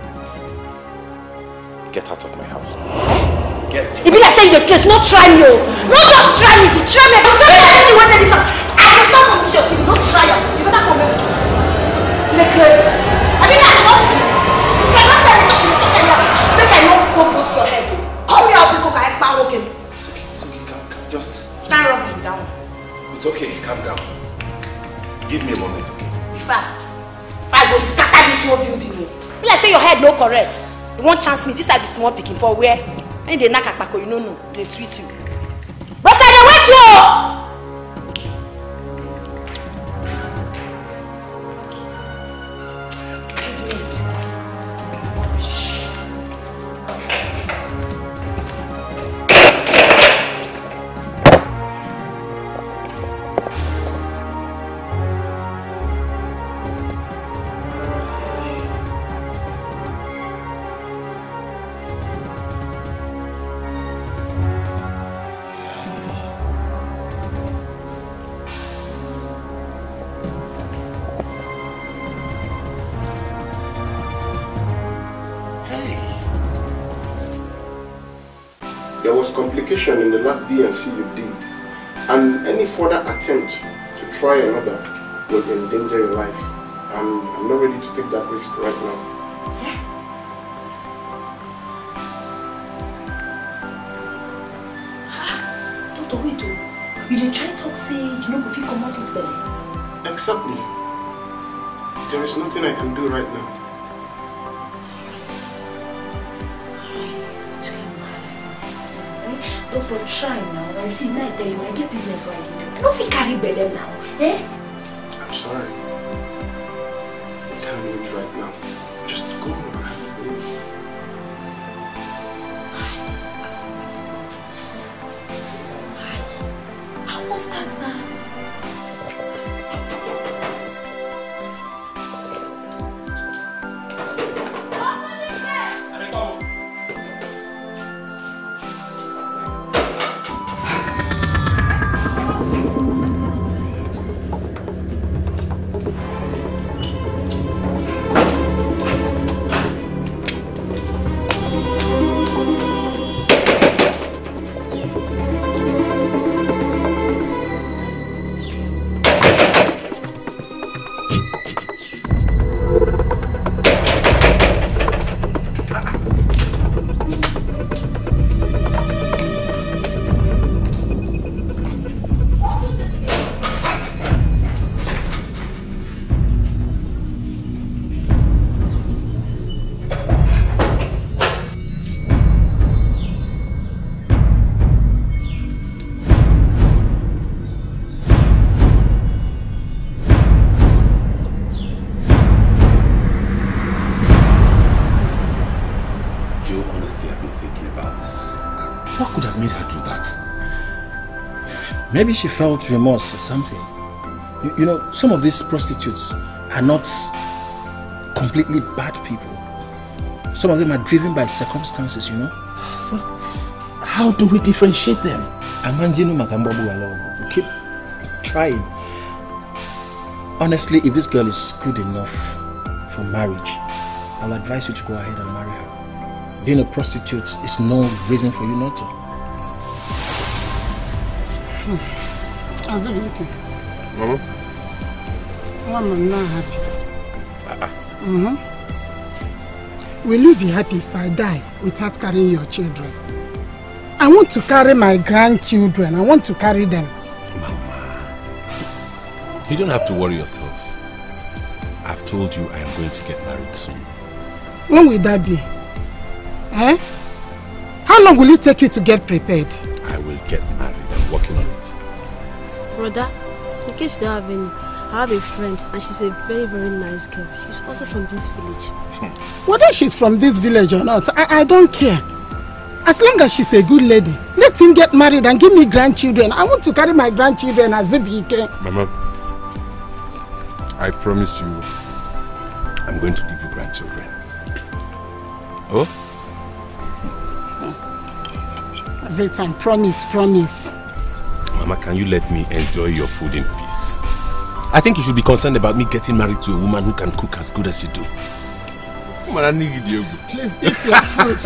Get out of my house. Eh? Get. It be like saying you the case, not try me, oh. Not just try me. If you try me, I don't try anything when this house. I will stop on this your team. Don't try it. You better come make we talk. Necklace. I mean that's not. You cannot tell me talking, talking about. Make I not go bust your head. Come here, people can help me walking. It's okay, it's okay, calm, calm. Just. Stand rubbish down. It's okay, calm down. Give me a moment, okay? Be fast. If I go scatter this whole building, be like say your head no correct. You want chance me, this I be small picking for where? And they knock akpako, you know no, they sweet you. But say they wait you! There was complication in the last D and C you did, and any further attempt to try another will endanger your life. And I'm not ready to take that risk right now. Doctor, wait, oh. You didn't try to talk, say, you know, if you come out this belly. Accept me. There is nothing I can do right now. Doctor, try now. I see, now I tell you, I get business why I did do. I don't feel carry belly now. Eh? I'm sorry. Tell me it right now. Just go. How was that now? made her do that? Maybe she felt remorse or something. You, you know, some of these prostitutes are not completely bad people. Some of them are driven by circumstances, you know. But how do we differentiate them? Keep trying. Honestly, if this girl is good enough for marriage, I'll advise you to go ahead and marry her. Being a prostitute is no reason for you not to. Azubike. Mama? I'm not happy. Uh-uh. Mm-hmm. Will you be happy if I die without carrying your children? I want to carry my grandchildren. I want to carry them. Mama, you don't have to worry yourself. I've told you I am going to get married soon. When will that be? Eh? How long will it take you to get prepared? I will get married. I'm working on it. Brother, in case you don't have any, I have a friend and she's a very, very nice girl. She's also from this village. Whether she's from this village or not, I, I don't care. As long as she's a good lady, let him get married and give me grandchildren. I want to carry my grandchildren as Azubike. Mama, I promise you, I'm going to give you grandchildren. Oh? Every time, promise, promise. Mama, can you let me enjoy your food in peace? I think you should be concerned about me getting married to a woman who can cook as good as you do. Please eat your food.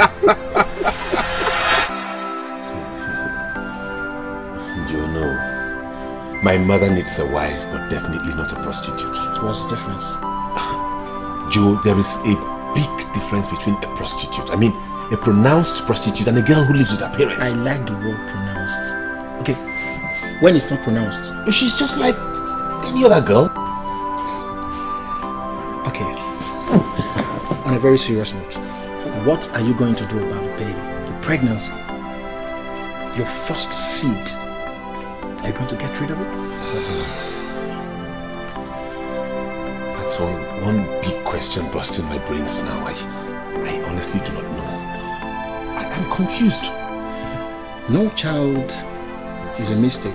Jono, my mother needs a wife, but definitely not a prostitute. What's the difference? Joe, there is a big difference between a prostitute, I mean, a pronounced prostitute, and a girl who lives with her parents. I like the word pronounced. Okay, when it's not pronounced? She's just like any other girl. Okay, on a very serious note, what are you going to do about the baby, the pregnancy, your first seed? Are you going to get rid of it? That's one, one big question busting my brains now. I, I honestly do not know. I, I'm confused. No child is a mistake.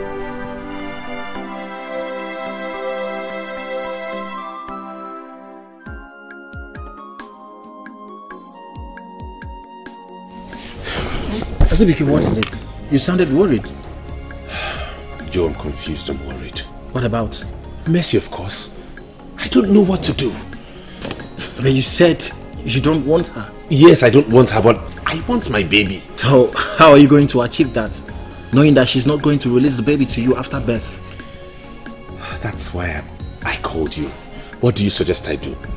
Azubike, what is it? You sounded worried. Joe, I'm confused, I'm worried. What about? Mercy, of course. I don't know what to do. But you said you don't want her. Yes, I don't want her, but I want my baby. So, how are you going to achieve that? Knowing that she's not going to release the baby to you after birth? That's why I, I called you. What do you suggest I do?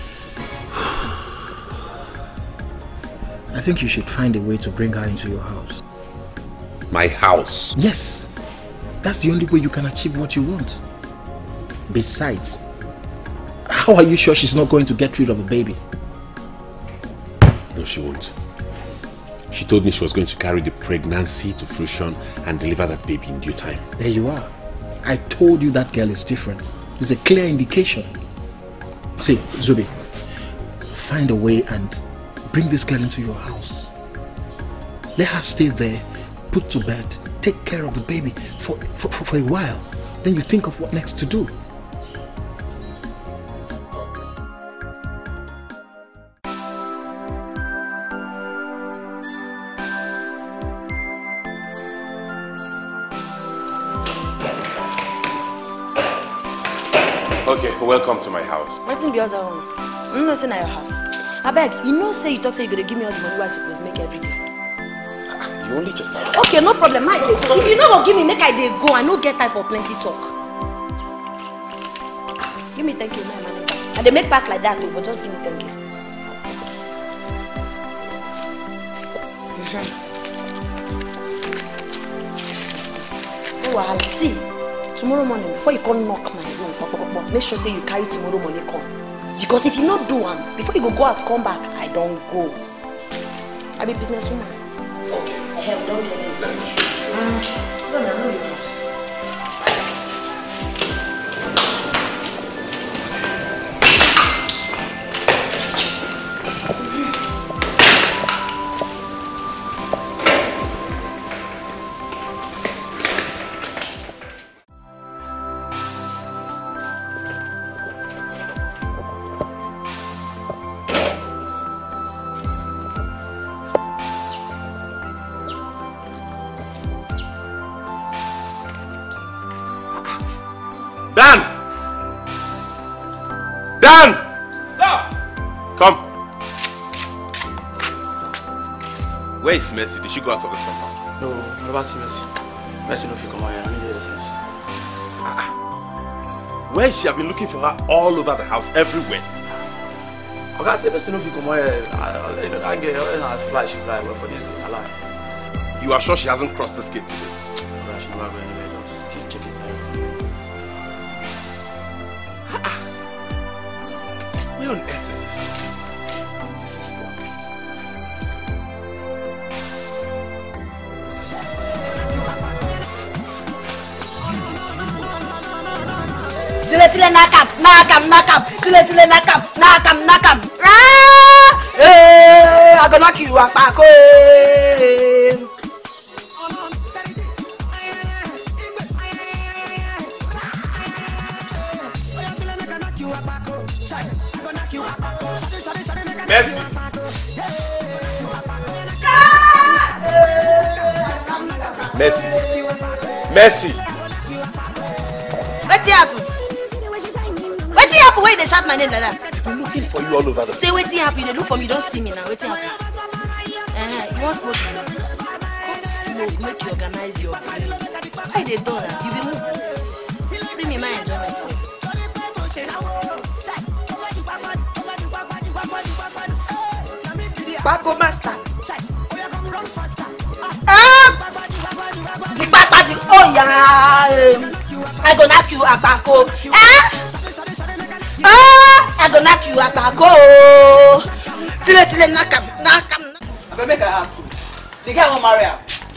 I think you should find a way to bring her into your house. My house? Yes. That's the only way you can achieve what you want. Besides, how are you sure she's not going to get rid of the baby? No, she won't. She told me she was going to carry the pregnancy to fruition and deliver that baby in due time. There you are. I told you that girl is different. It's a clear indication. See, Zubi, find a way and bring this girl into your house. Let her stay there, put to bed, take care of the baby for, for, for, for a while. Then you think of what next to do. Okay, welcome to my house. What's in the other one? I'm not saying at your house. I beg, you know say you talk say you're gonna give me all the money I supposed to make every day. You only just have. Okay, no problem. My if you not gonna give me, make I dey go. I no get time for plenty talk. Give me thank you, my manager. And they make pass like that too, but just give me thank you. Mm-hmm. Oh, I'll see. Tomorrow morning, before you come knock my room, make sure say you carry tomorrow morning come. Because if you not do one, before you go go out, come back, I don't go. I be businesswoman. Okay. I help, don't get it. Let me show you. Mm. No, no, no, you first. Dan! Dan! Sir! Come. Where is Mercy? Did she go out of this compound? No, what about Mercy? Mercy no fit come out here. I mean the sense. Ah, where is she? I've been looking for her all over the house, everywhere. Okay, I say Mercy no fit come out here. You know that girl, I fly, she fly well, but this girl, I lie. You are sure she hasn't crossed this gate today? Yeah, she never go anywhere. Just check it out. Where on earth is this? Is this girl? Tile tile nakam, nakam, nakam, tile tile nakam, nakam, nakam. Ah! Eh, I gonna knock you up, Paco. Mercy. Mercy. Mercy. What's happen? What's happen? Why they shout my name like that? I've been looking for you all over the place. Say what's happen? They look for me, don't see me now. What's happen? Uh-huh. You want smoke? Come smoke, make you organize your brain. Why they do that? You be move. Free me, my enjoy myself. Paco master. Ah! The Papa, the oh yeah. I gonna knock you at Paco. Ah! Ah! I gonna knock you at Paco. Tile tile nakam, nakam. I better make her ask you. The guy won't marry her.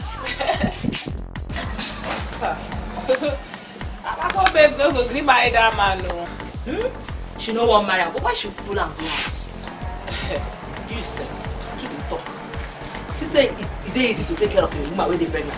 Paco babe no go gree marry that man no. Hmm? She no want marry her, but why she fool and go out? You said. Talk. She say it, it is easy to take care of a woman when they pregnant.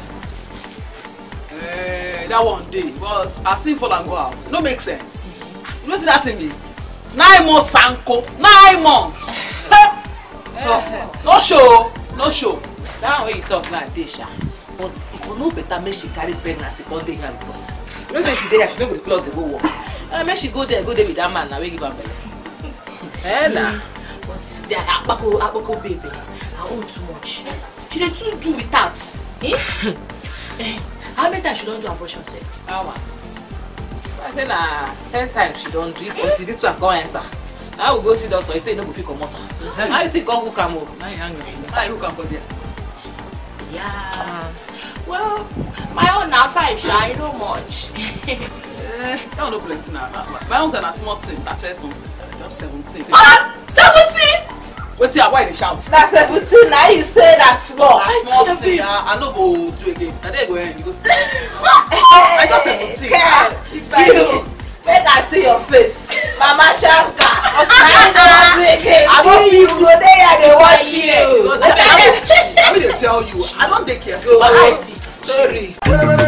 Eh, that one day, but I see fall and go out. It don't make sense. You know see that in me? Nine months sanko, nine months. no, no show, no show. That way you talk like this, sha. But if you know better, make she carry pregnancy, come dey here with us. You know say she dey here, she no go flood the whole world. Uh, make she go there, go there with that man now, we give her belly. Eh, nah. But they are Apako, Apako baby. I own too much. She dey too do with that. Eh? eh? How many times she don't do abortion, sef? How one? I say nah, ten times she don't do it until this one come enter. Now we go see doctor. He say no go fit comot am. How you think come hook am up? Now you angry. How you hook am go there? Yeah. Well, my own now five, sha, you know much. eh, that one no plenty now. My own na small thing. That's just something. Just seventeen. Ah, seventeen. Wait till why they shout? That's seventeen. Now you say that's small. That's small thing. I, I no go do again. Now there go end. You go see. I just seventeen. If I you make I see your face, Mama Shanka. I see you today. I dey watch you. I will tell you. I don't take care. Go write it. Sorry.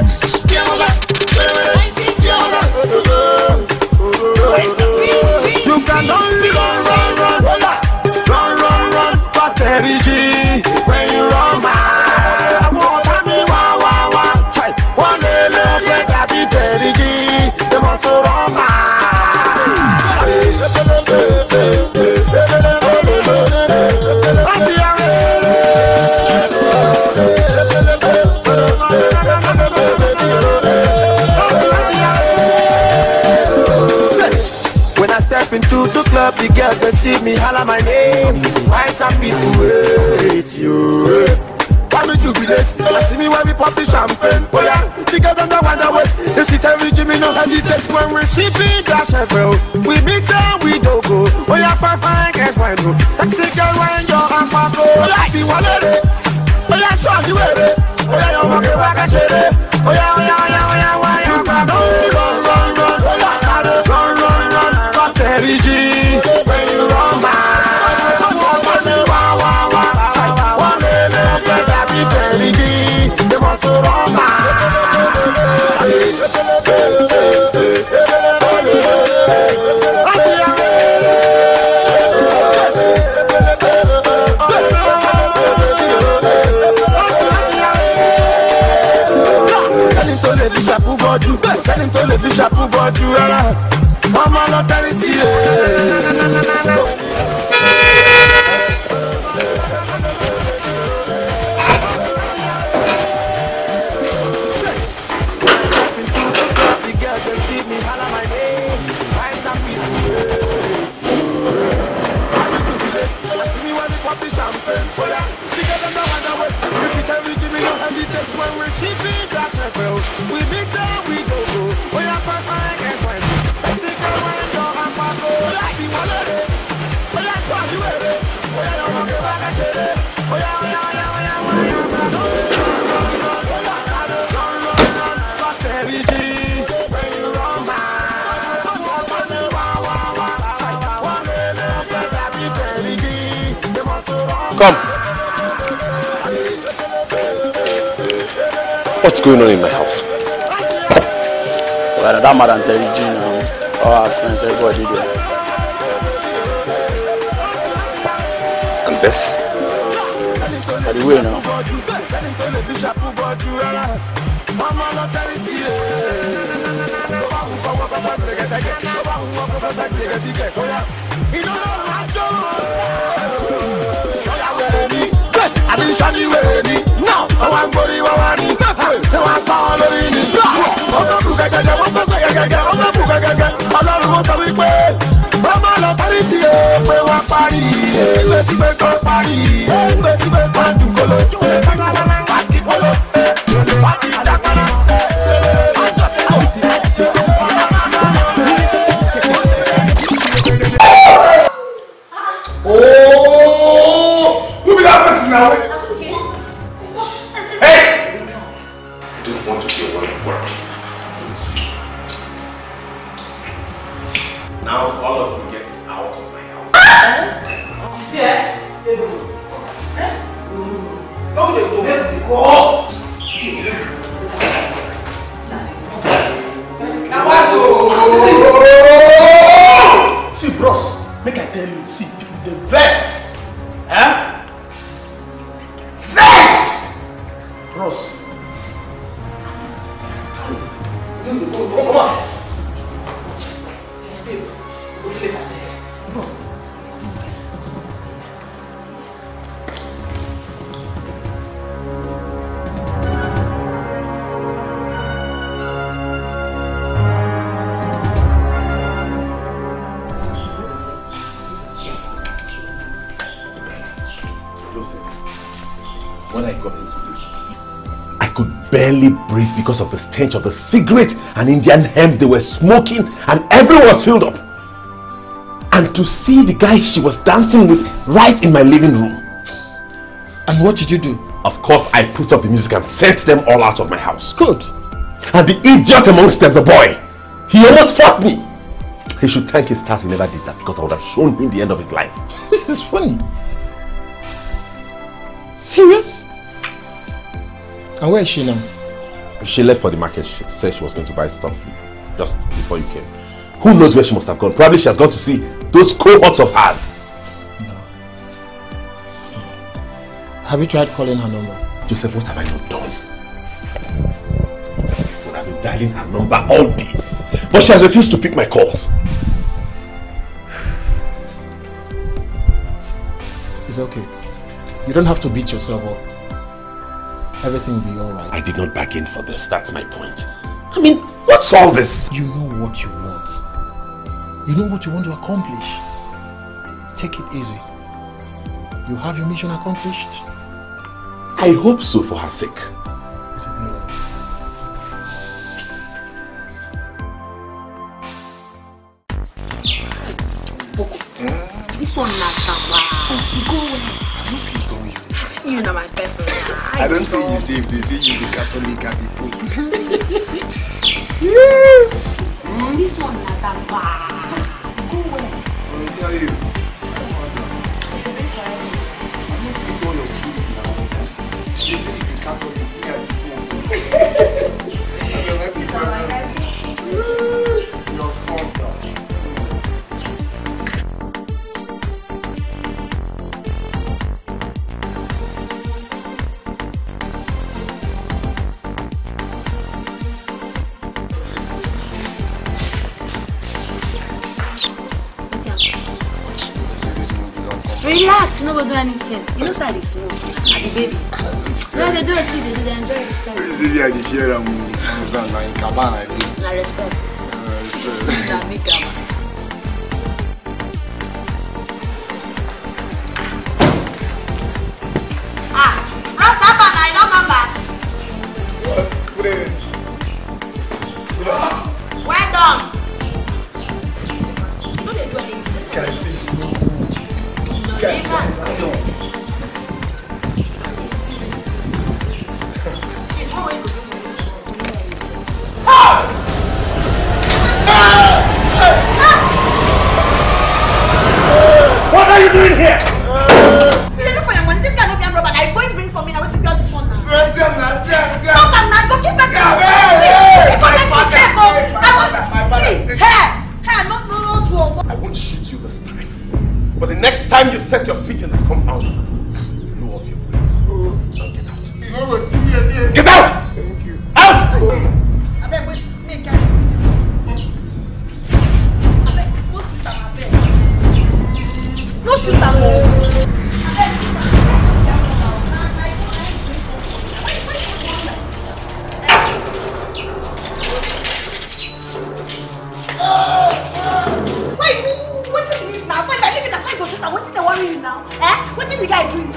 You can only run, run, run, run, run, run, run, past Terry G. When you run, man, I want me, wah, wah, wah. Try one day, love, let that be Terry G. They must run, man. Into the club, the girl they see me holler my name. Why some people hate you? Why me jubilate? I see me when we pop the champagne. Oh yeah, the girls on the wonder west. They sit and we Jimmy no hesitate when we sipping that champagne. We mix and we don't go. Oh yeah, fine fine guys why no? Sexy girl when you're on my go. Oh yeah, be one of it. Oh yeah, show you it. Oh yeah, you walk it back and shit it. Oh yeah, oh yeah, oh yeah, oh yeah, why you got no? Run, run, run, oh yeah, run, run, run. Terry G, when you run by, one day, wah, wah, wah, one day, let's get that be Terry G, they must run by. bọ́jú rárá. Ọmọ lọ́tẹ́rì sí ẹ̀. When we're shipping, that's a girl. We mix and we go go. Oh yeah, fine, fine, and fine. Sexy girl, when you're on my go. Like you want it. Oh yeah, show you it. Oh yeah, you want to back at it. Oh yeah, oh yeah, oh yeah, oh yeah, oh yeah, oh yeah. Oh yeah, run, run, run, run. Lost every G. When you run my. Come. What's going on in my house? Well, that madam Terry G, all our friends, everybody do. And this? By the way now. Now, I want body, I want it. I want power, I want it. I'm not going to get it. I'm not going to get it. I'm not going to get it. I'm not going to get it. I'm not going to get it. I'm not going to get it. I'm not Oh, who be that person now? Hey! I don't want to hear one word. Now all of you get out of my house. Yeah. No, they go. They go. Now what go? See, bros, make I tell you. See, the verse, huh? Verse, bros. Come on. When I got into this, I could barely breathe because of the stench of the cigarette and Indian hemp they were smoking, and everyone was filled up. And to see the guy she was dancing with right in my living room. And what did you do? Of course, I put off the music and sent them all out of my house. Good. And the idiot amongst them, the boy, he almost fought me. He should thank his stars he never did that, because I would have shown him the end of his life. This is funny. Serious? And where is she now? She left for the market. She said she was going to buy stuff just before you came. Who knows where she must have gone? Probably she has gone to see those cohorts of hers. No. Have you tried calling her number? Joseph, what have I not done? Well, I've been dialing her number all day, but she has refused to pick my calls. It's okay. You don't have to beat yourself up. Everything will be alright. I did not bargain for this, that's my point. I mean, what's all this? You know what you want. You know what you want to accomplish. Take it easy. You have your mission accomplished? I hope so, for her sake. This one not Tamba. Go away. You know my person. I, I don't think you say if they say you be Catholic and be Pope. Yes. Mm, this one not Tamba. Go away. I'll tell you. They say you be Catholic and be Pope. Your fault. Relax, no go do anything. You know say they smoke. And the baby. No, they do it, they do they enjoy themselves. Easy I dey fear am. Understand? Na in cabana I dey. Na respect. Uh, respect. Na me come. Ah, Ross Abba, I don't come back. What? Good evening. Well done. No, they do anything. This guy is no good. This guy is no good. What are you doing here? You look for your money. This guy no be a robber. I go and bring for me now. What's the this one now? Stop am now. Go keep person. See, you go make mistake. Oh, see, hey, hey, no, no, no, no. I won't shoot you this time. But the next time you set your feet in this compound, blow off your brains. Now get out. You don't go see me again. Get out! Thank you. Out! I beg, wait, me carry this. I beg, no shoot am, I beg. No shoot am, oh. Wait, what's in this now? So if I leave it after you go shoot am, what's in the worry you now? Eh? What's in the guy do you?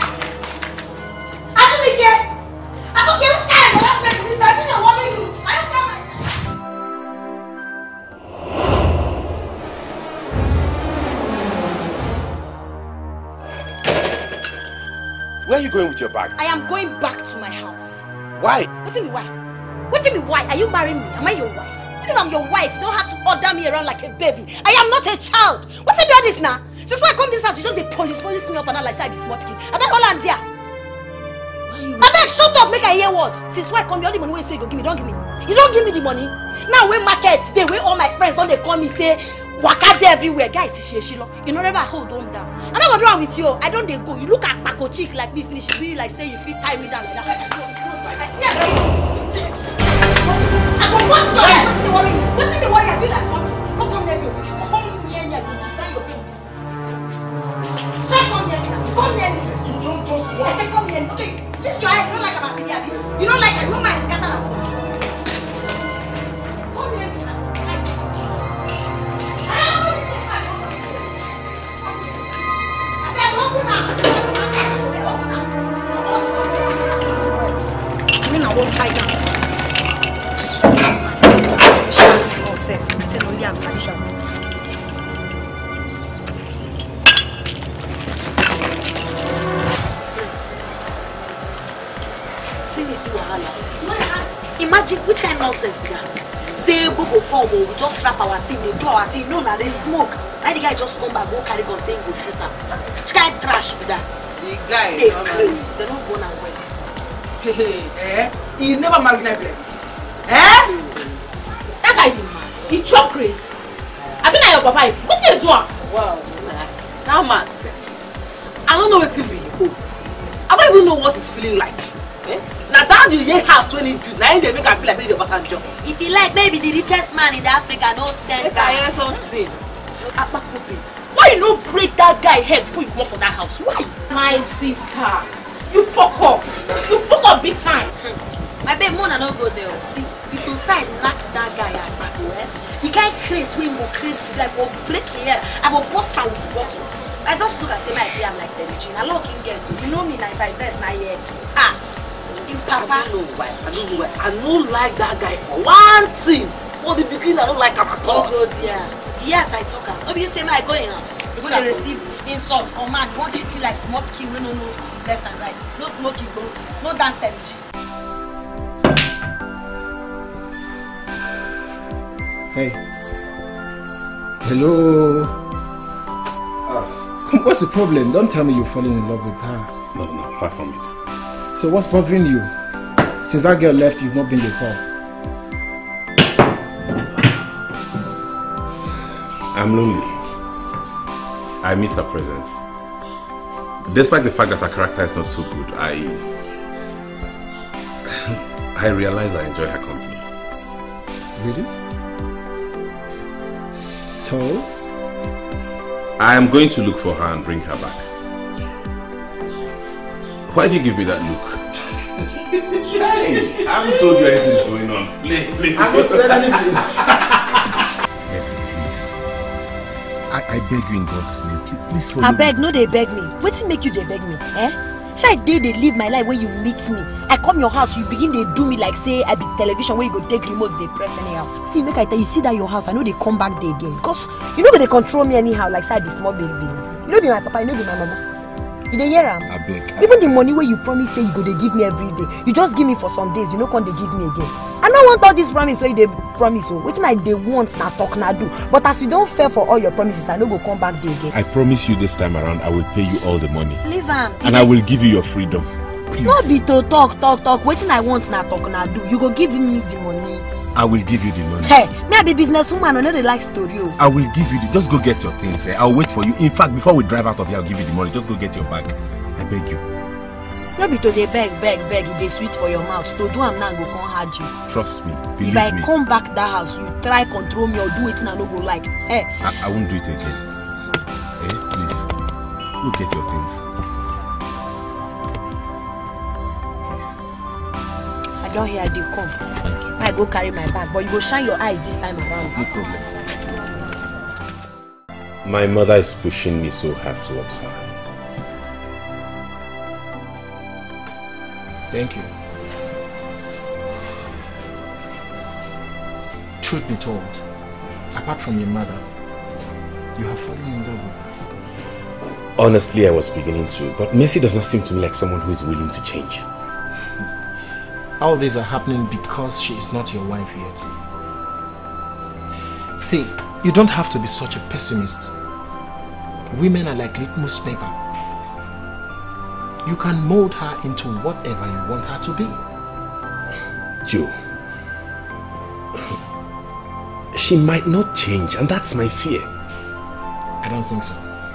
I don't be here. I don't care which guy, but that's like this. I think I worry you. I don't care. Where are you going with your bag? I am going back to my house. Why? What do you mean why? What do you mean why? Are you marrying me? Am I your wife? What if I'm your wife? You don't have to order me around like a baby. I am not a child. What's in all this now? Since when I come to this house, you just the police police me up and all like say I be small pikin. I beg all and there. I beg shut up, make I hear word. Since when I come, you all the money wey you say you go give me, don't give me. You don't give me the money. Now when market, they way all my friends don't they call me say waka there everywhere. Guys, she shilo. You know never hold on down. I'm not gonna do am with you. I don't they go. You look at Paco chick like me finish. You really like say you fit tie me down like that. I see I I go bust your head. What's the worry? What's the worry? I feel like something. Don't come near me. Come near me. You design your business. Try come near me. Come near me. You don't just want. I said come near me. Okay. This your head. You don't like I'm asking you. You don't like I know my scatter. Come near me. I mean, I won't hide down. Shanks or self. I said only I'm Sanisha. See me see wahala. Imagine which kind of nonsense be that. Say we go come, we just slap our team, they do our team. No, now they smoke. Now the guy just come back, go carry gun, saying go shoot him. Which kind of trash be that? The guy, they crazy. They don't go nowhere. Eh? He never married like this. Eh? That guy is mad. He chop crazy. I been like your papa. What's he doing? Wow. Now man, I don't know what to be. I don't even know what he's feeling like. Eh? Now that you hear house when he build, now they make I feel like they back and jump. If you like, maybe the richest man in Africa, no center. I hear something. Why you no break that guy head before you come from that house? Why? My sister, you fuck up. You fuck up big time. My babe, Mona no go there. See, if you side knock that guy at back, eh? You can't craze when you craze to like go break here. I will bust her with the bottle. I just look and say my fear, I'm like the machine. I love him get you know me now if I dress now here. Ah, in Papa. I don't know why. I don't know why. I don't like that guy for one thing. For the beginning, I don't like him at all. Oh God, yeah. Yes, I talk her. Maybe you say my going house. You go to receive insult, command, you want treat you like smoke key, no, no, no, left and right. No smoking, bro. No dance energy. Hey. Hello. Ah. What's the problem? Don't tell me you're falling in love with her. No, no, far from it. So what's bothering you? Since that girl left, you've not been the same. I'm lonely. I miss her presence. Despite the fact that her character is not so good, I... I realize I enjoy her company. Really? So? I am going to look for her and bring her back. Why did you give me that look? Hey, I haven't told you anything is going on. Please, please. I haven't said anything. Mercy, please. I, I beg you in God's name. Please, please follow I me. beg, no they beg me. What make you they beg me? Eh? Shall I dare they live my life when you meet me? I come your house, you begin they do me like say I be television where you go take remote, they press anyhow. See, make I tell you, see that your house, I know they come back there again. Because you know they control me anyhow, like say I be small baby. You know be my papa, you know be my mama. You dey hear am? I beg. Even the money where you promise say you go they give me every day. You just give me for some days, you know, can't they give me again. I don't want all this promise where they promise. So waiting like they want na talk na do. But as you don't fail for all your promises, I no go come back there again. I promise you this time around, I will pay you all the money. Leave am. And I will give you your freedom. Please. Not be to talk, talk, talk. Waiting I want na talk na do. You go give me the money. I will give you the money. Hey, me I be businesswoman, I know they like story. Oh. I will give you the... Just go get your things. Eh? I'll wait for you. In fact, before we drive out of here, I'll give you the money. Just go get your bag. I beg you. No be to dey beg, beg, beg. It dey sweet for your mouth. To do am now go come hard you. Trust me. Believe if I me. come back that house, you try control me or do it and I no go like. Hey. I, I won't do it again. Eh? Please. Go get your things. I don't hear they come. I go carry my bag, but you go shine your eyes this time around. No problem. My mother is pushing me so hard towards her. Thank you. Truth be told, apart from your mother, you have fallen in love with her. Honestly, I was beginning to, but Mercy does not seem to me like someone who is willing to change. All these are happening because she is not your wife yet. See, you don't have to be such a pessimist. Women are like litmus paper. You can mold her into whatever you want her to be. Joe, she might not change, and that's my fear. I don't think so.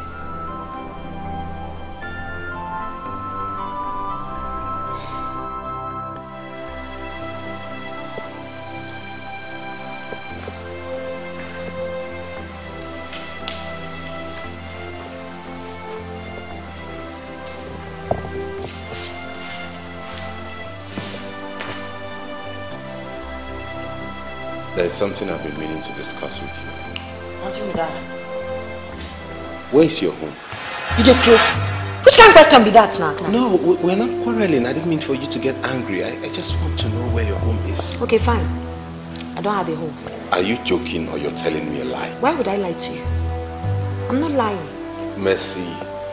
There's something I've been meaning to discuss with you. What do you mean that? Where is your home? You get close. Which kind of question be that now? No, we're not quarreling. I didn't mean for you to get angry. I, I just want to know where your home is. Okay, fine. I don't have a home. Are you joking or you're telling me a lie? Why would I lie to you? I'm not lying. Mercy,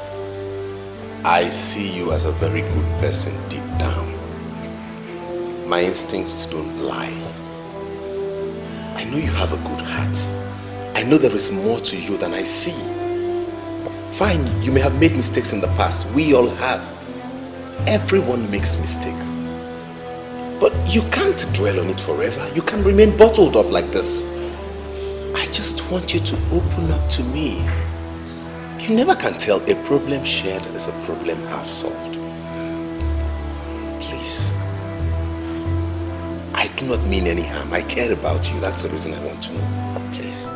I see you as a very good person deep down. My instincts don't lie. I know you have a good heart. I know there is more to you than I see. Fine, you may have made mistakes in the past. We all have. Everyone makes mistakes. But you can't dwell on it forever. You can remain bottled up like this. I just want you to open up to me. You never can tell a problem shared is a problem half solved. Please. I do not mean any harm. I care about you. That's the reason I want to know. Please.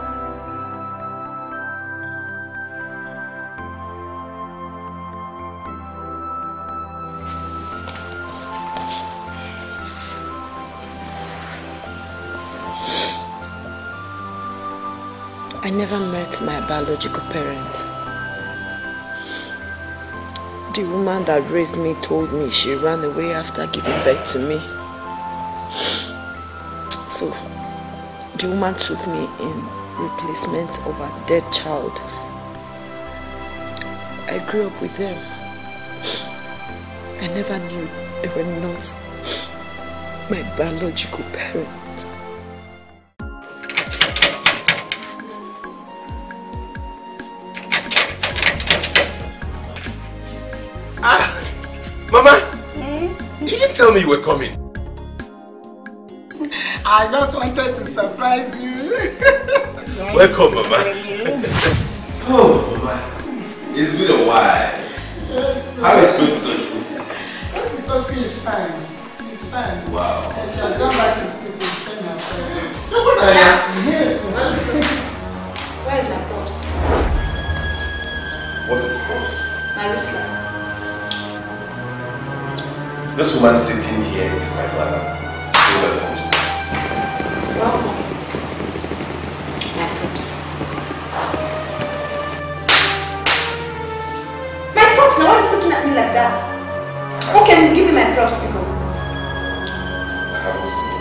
I never met my biological parents. The woman that raised me told me she ran away after giving birth to me. So, the woman took me in replacement of a dead child. I grew up with them. I never knew they were not my biological parents. Ah! Mama! Mm? You didn't tell me you were coming. I just wanted to surprise you. Welcome, Mama. Oh, Mama. It's been a while. How is Kosi? Kosi is fine. She's fine. Wow. And she has gone back to school to spend her time. Where is my purse? What is purse? My wristlet. This woman sitting here is my mother. So welcome to her. Welcome. My props. My props? Now why are you looking at me like that? Okay, give me my props, Nico. I haven't seen you.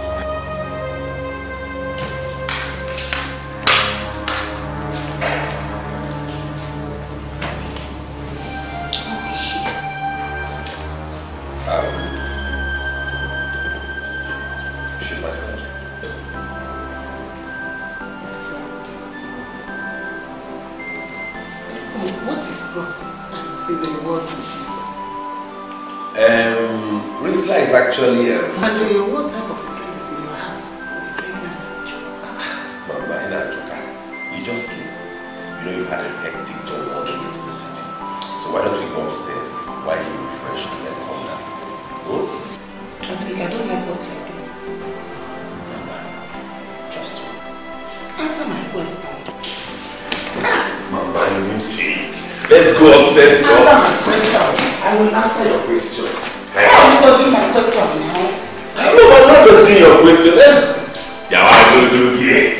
Is actually um, Andre, what type of a friend is in your house? Pregnancy. Mama, you just came. You know you had a hectic journey all the way to the city. So why don't we go upstairs while you refresh and then come down? Go? Azubike, I don't like what you're doing. Mama, just answer my question. Mama, you cheat. Let's go upstairs. Go. Answer my question. I will answer your question. Why are you dodging my question now? I know I'm not dodging your question. Let's... Yeah, what are you going to do here?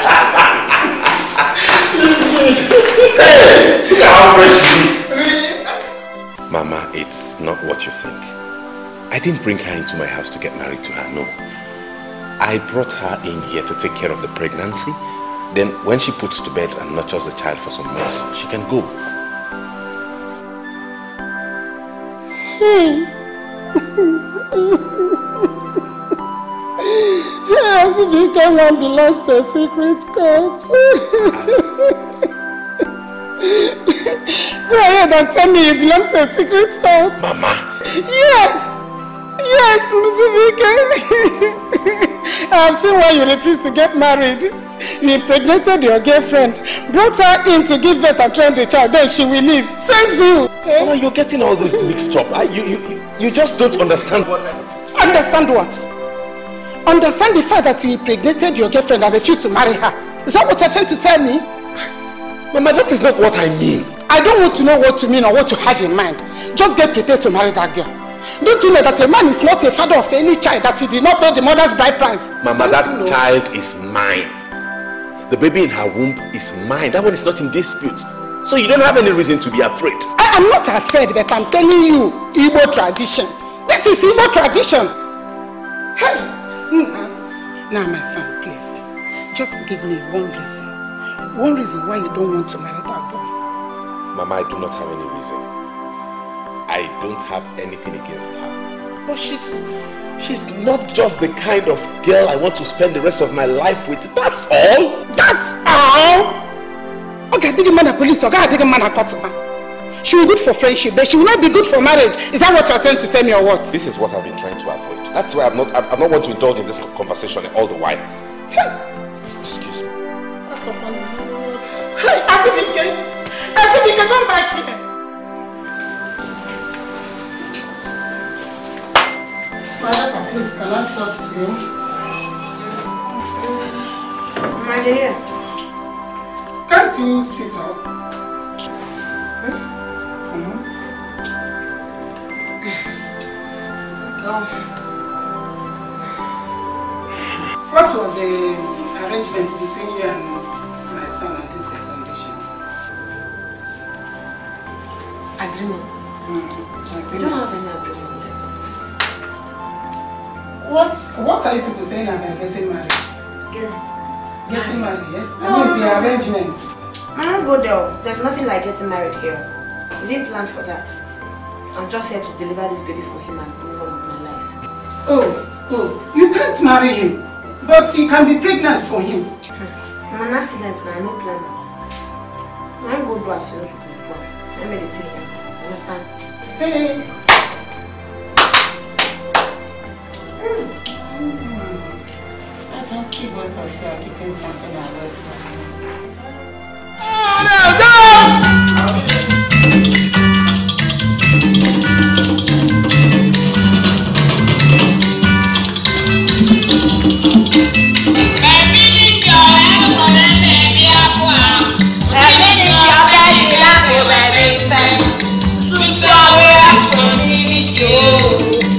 Hey, look at how fresh you are. Mama, it's not what you think. I didn't bring her into my house to get married to her, no. I brought her in here to take care of the pregnancy. Then when she puts to bed and nurtures the child for some months, she can go. Hey. As if you can one belongs to a secret cult. Go ahead and tell me you belong to a secret cult. Mama. Yes. Yes, Muzubike. I have seen why you refused to get married. You impregnated your girlfriend, brought her in to give birth and train the child, then she will leave. Says you. Okay? Mama, you're getting all this mixed up. I, you, you, you just don't understand what... Understand what? Understand the fact that you impregnated your girlfriend and refused to marry her. Is that what you're trying to tell me? Mama, that is not what I mean. I don't want to know what you mean or what you have in mind. Just get prepared to marry that girl. Don't you know that a man is not a father of any child that he did not pay the mother's bride price? Mama, that child is mine. The baby in her womb is mine. That one is not in dispute. So you don't have any reason to be afraid. I am not afraid, but I'm telling you, Igbo tradition. This is Igbo tradition. Hey! Now, my son, please, just give me one reason. One reason why you don't want to marry that boy. Mama, I do not have any reason. I don't have anything against her. But she's... She's not just the kind of girl I want to spend the rest of my life with. That's all. That's all? Okay, I think a man a police, okay, I think a man a customer. She will be good for friendship, but she will not be good for marriage. Is that what you're trying to tell me or what? This is what I've been trying to avoid. That's why I'm not, I'm not want to indulge in this conversation all the while. Excuse me. Hey, Azubike! Azubike, come back here. Father, please, can I talk to you? My dear. Can't you sit up? Hmm? Mm-hmm. Go. What was the arrangement between you and my son on this condition? Agreement? Mm-hmm. We don't have any agreement. What What are you people saying about getting married? Get Getting married, yes? No, I mean no, the no. arrangement. I don't go there. There's nothing like getting married here. We didn't plan for that. I'm just here to deliver this baby for him and move on with my life. Oh, oh, you can't marry him, but you can be pregnant for him. I'm an accident now, no plan. I don't go do as soon as we go. I made it here. Understand? Hey. Mm. Mm. I can see both of you are keeping something away from me. Oh, no, no! Sorry, I'm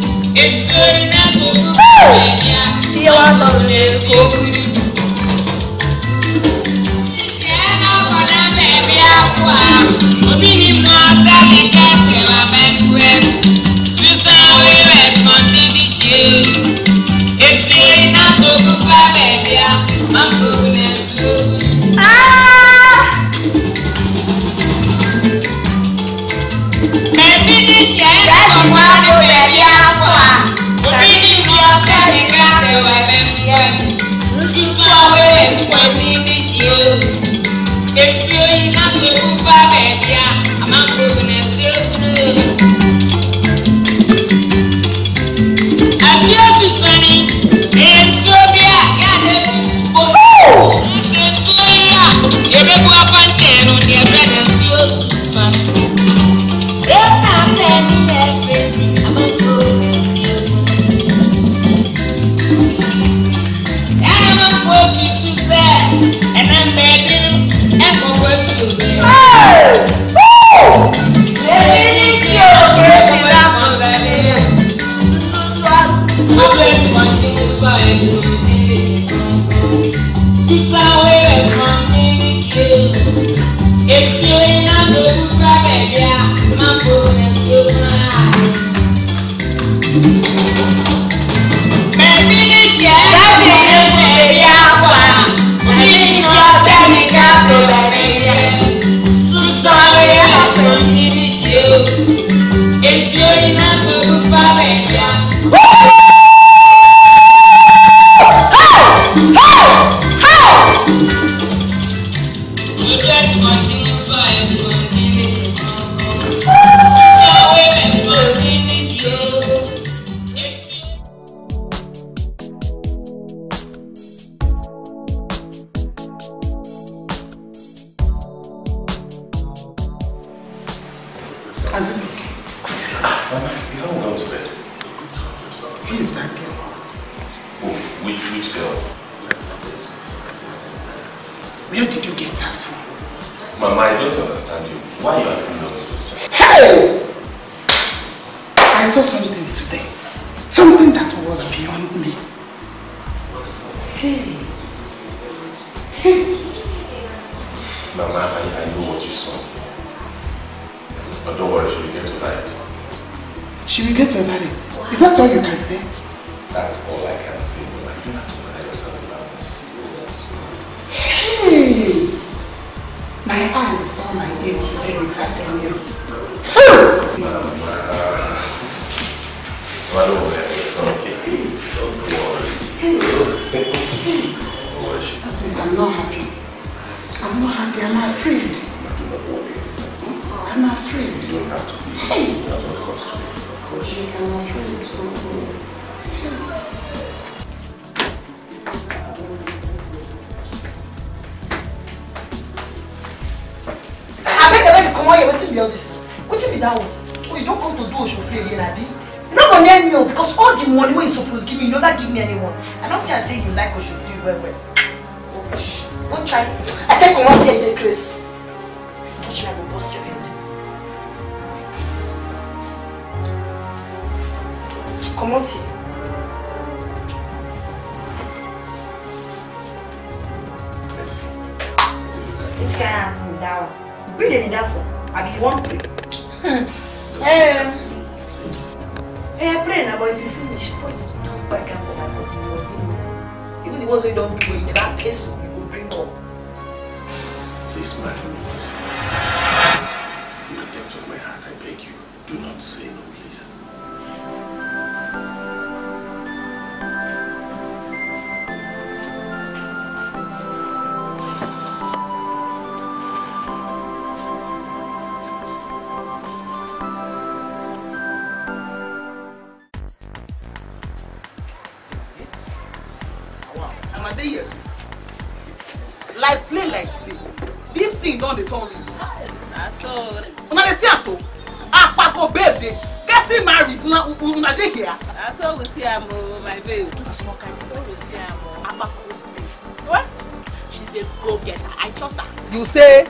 Like play like play. This thing don't dey turn me. That's all. Una dey see am so? Apako baby, getting married, una una dey here. That's all we see am o, my babe. Do a small kind thing. We see am o. Apako baby. What? She's a go-getter. I trust her. You say?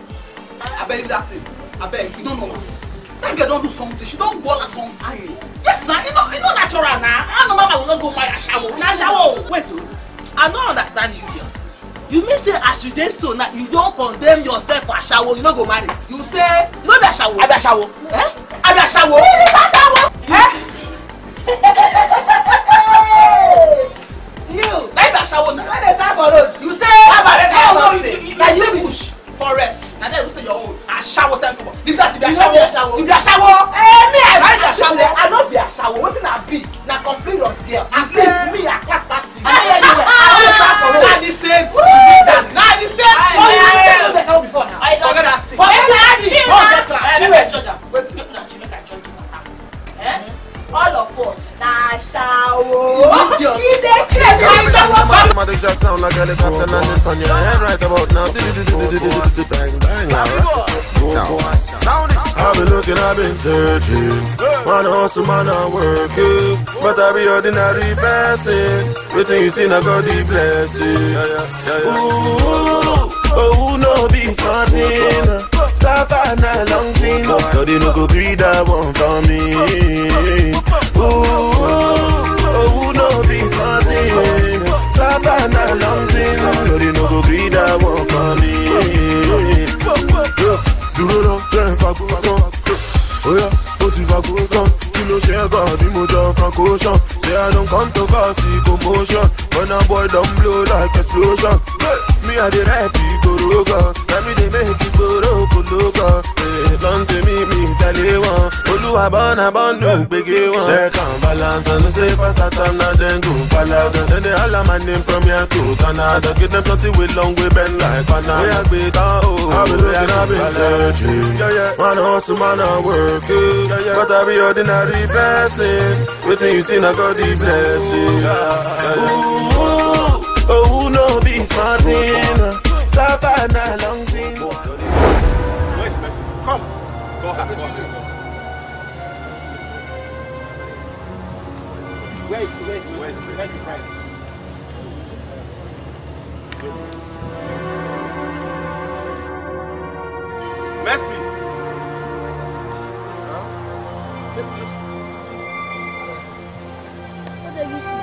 I believe that thing. I beg, you don't know. That girl don't do something. She don't go or something. Yes, now, you know, you know natural now. I know mama will not go buy a shower. Na shower. Wait, I don't understand you, girls. You mean say as you dey so now you don't condemn yourself for a shower, you no go marry? You say no be a shower. I be a shower. Eh? I be a shower. Really be a shower? Eh? You. That be a shower now. When they start for road, you say. Baba, oh no, you you you dey bush forest. Na there you stay your own. I shower time come. Leave that to be a shower. You be a shower. Eh, me I be a shower. I not be a shower. Wetin I be? Na complainers girl. At least me I class pass you. I always pass for road. Na the same thing. Na the same thing. Oh, you never be a shower before now. Forget that thing. Forget that thing. Forget that thing. Forget that thing. Wait, make una chill make I join you matter. Eh? All of us na shower. Idiot. You dey crazy na shower. Automatic shot sound like helicopter landing on your head right about now. Bang bang. Sound it. I've been looking, I've been searching. Wanna hustle, man, I'm working. But I be ordinary person. Waiting you see, I got the blessing. Ooh, oh, no, be smarting. Savannah, long thing. No, they no go greed that one for me. Ooh, oh, no, be smarting. Savannah, long thing. No, they no go greed that one for me. Do not turn back, oh yeah, but if I go down, you know share God, the motor from ocean. Say I don't come to cause commotion. When a boy don't blow like explosion. Me I the rap, go roga. Let me they make it go roga, roga. Long to me, me tell you one. Oluwa bona bondo, big one. Check and balance and say fast that I'm not then go palaga. Then they all my name from here to Canada. Get them something with long way bend like banana. We are great, oh, I've been looking, I've been searching. Yeah, yeah. Man hustle, man I work, yeah, yeah. But I be ordinary person. Waiting you see, I got the blessing. Ooh, oh, no, be smarting. Savannah, long thing. Come. Go ahead. Where is where is where is where is the bride? Messi. What are you saying?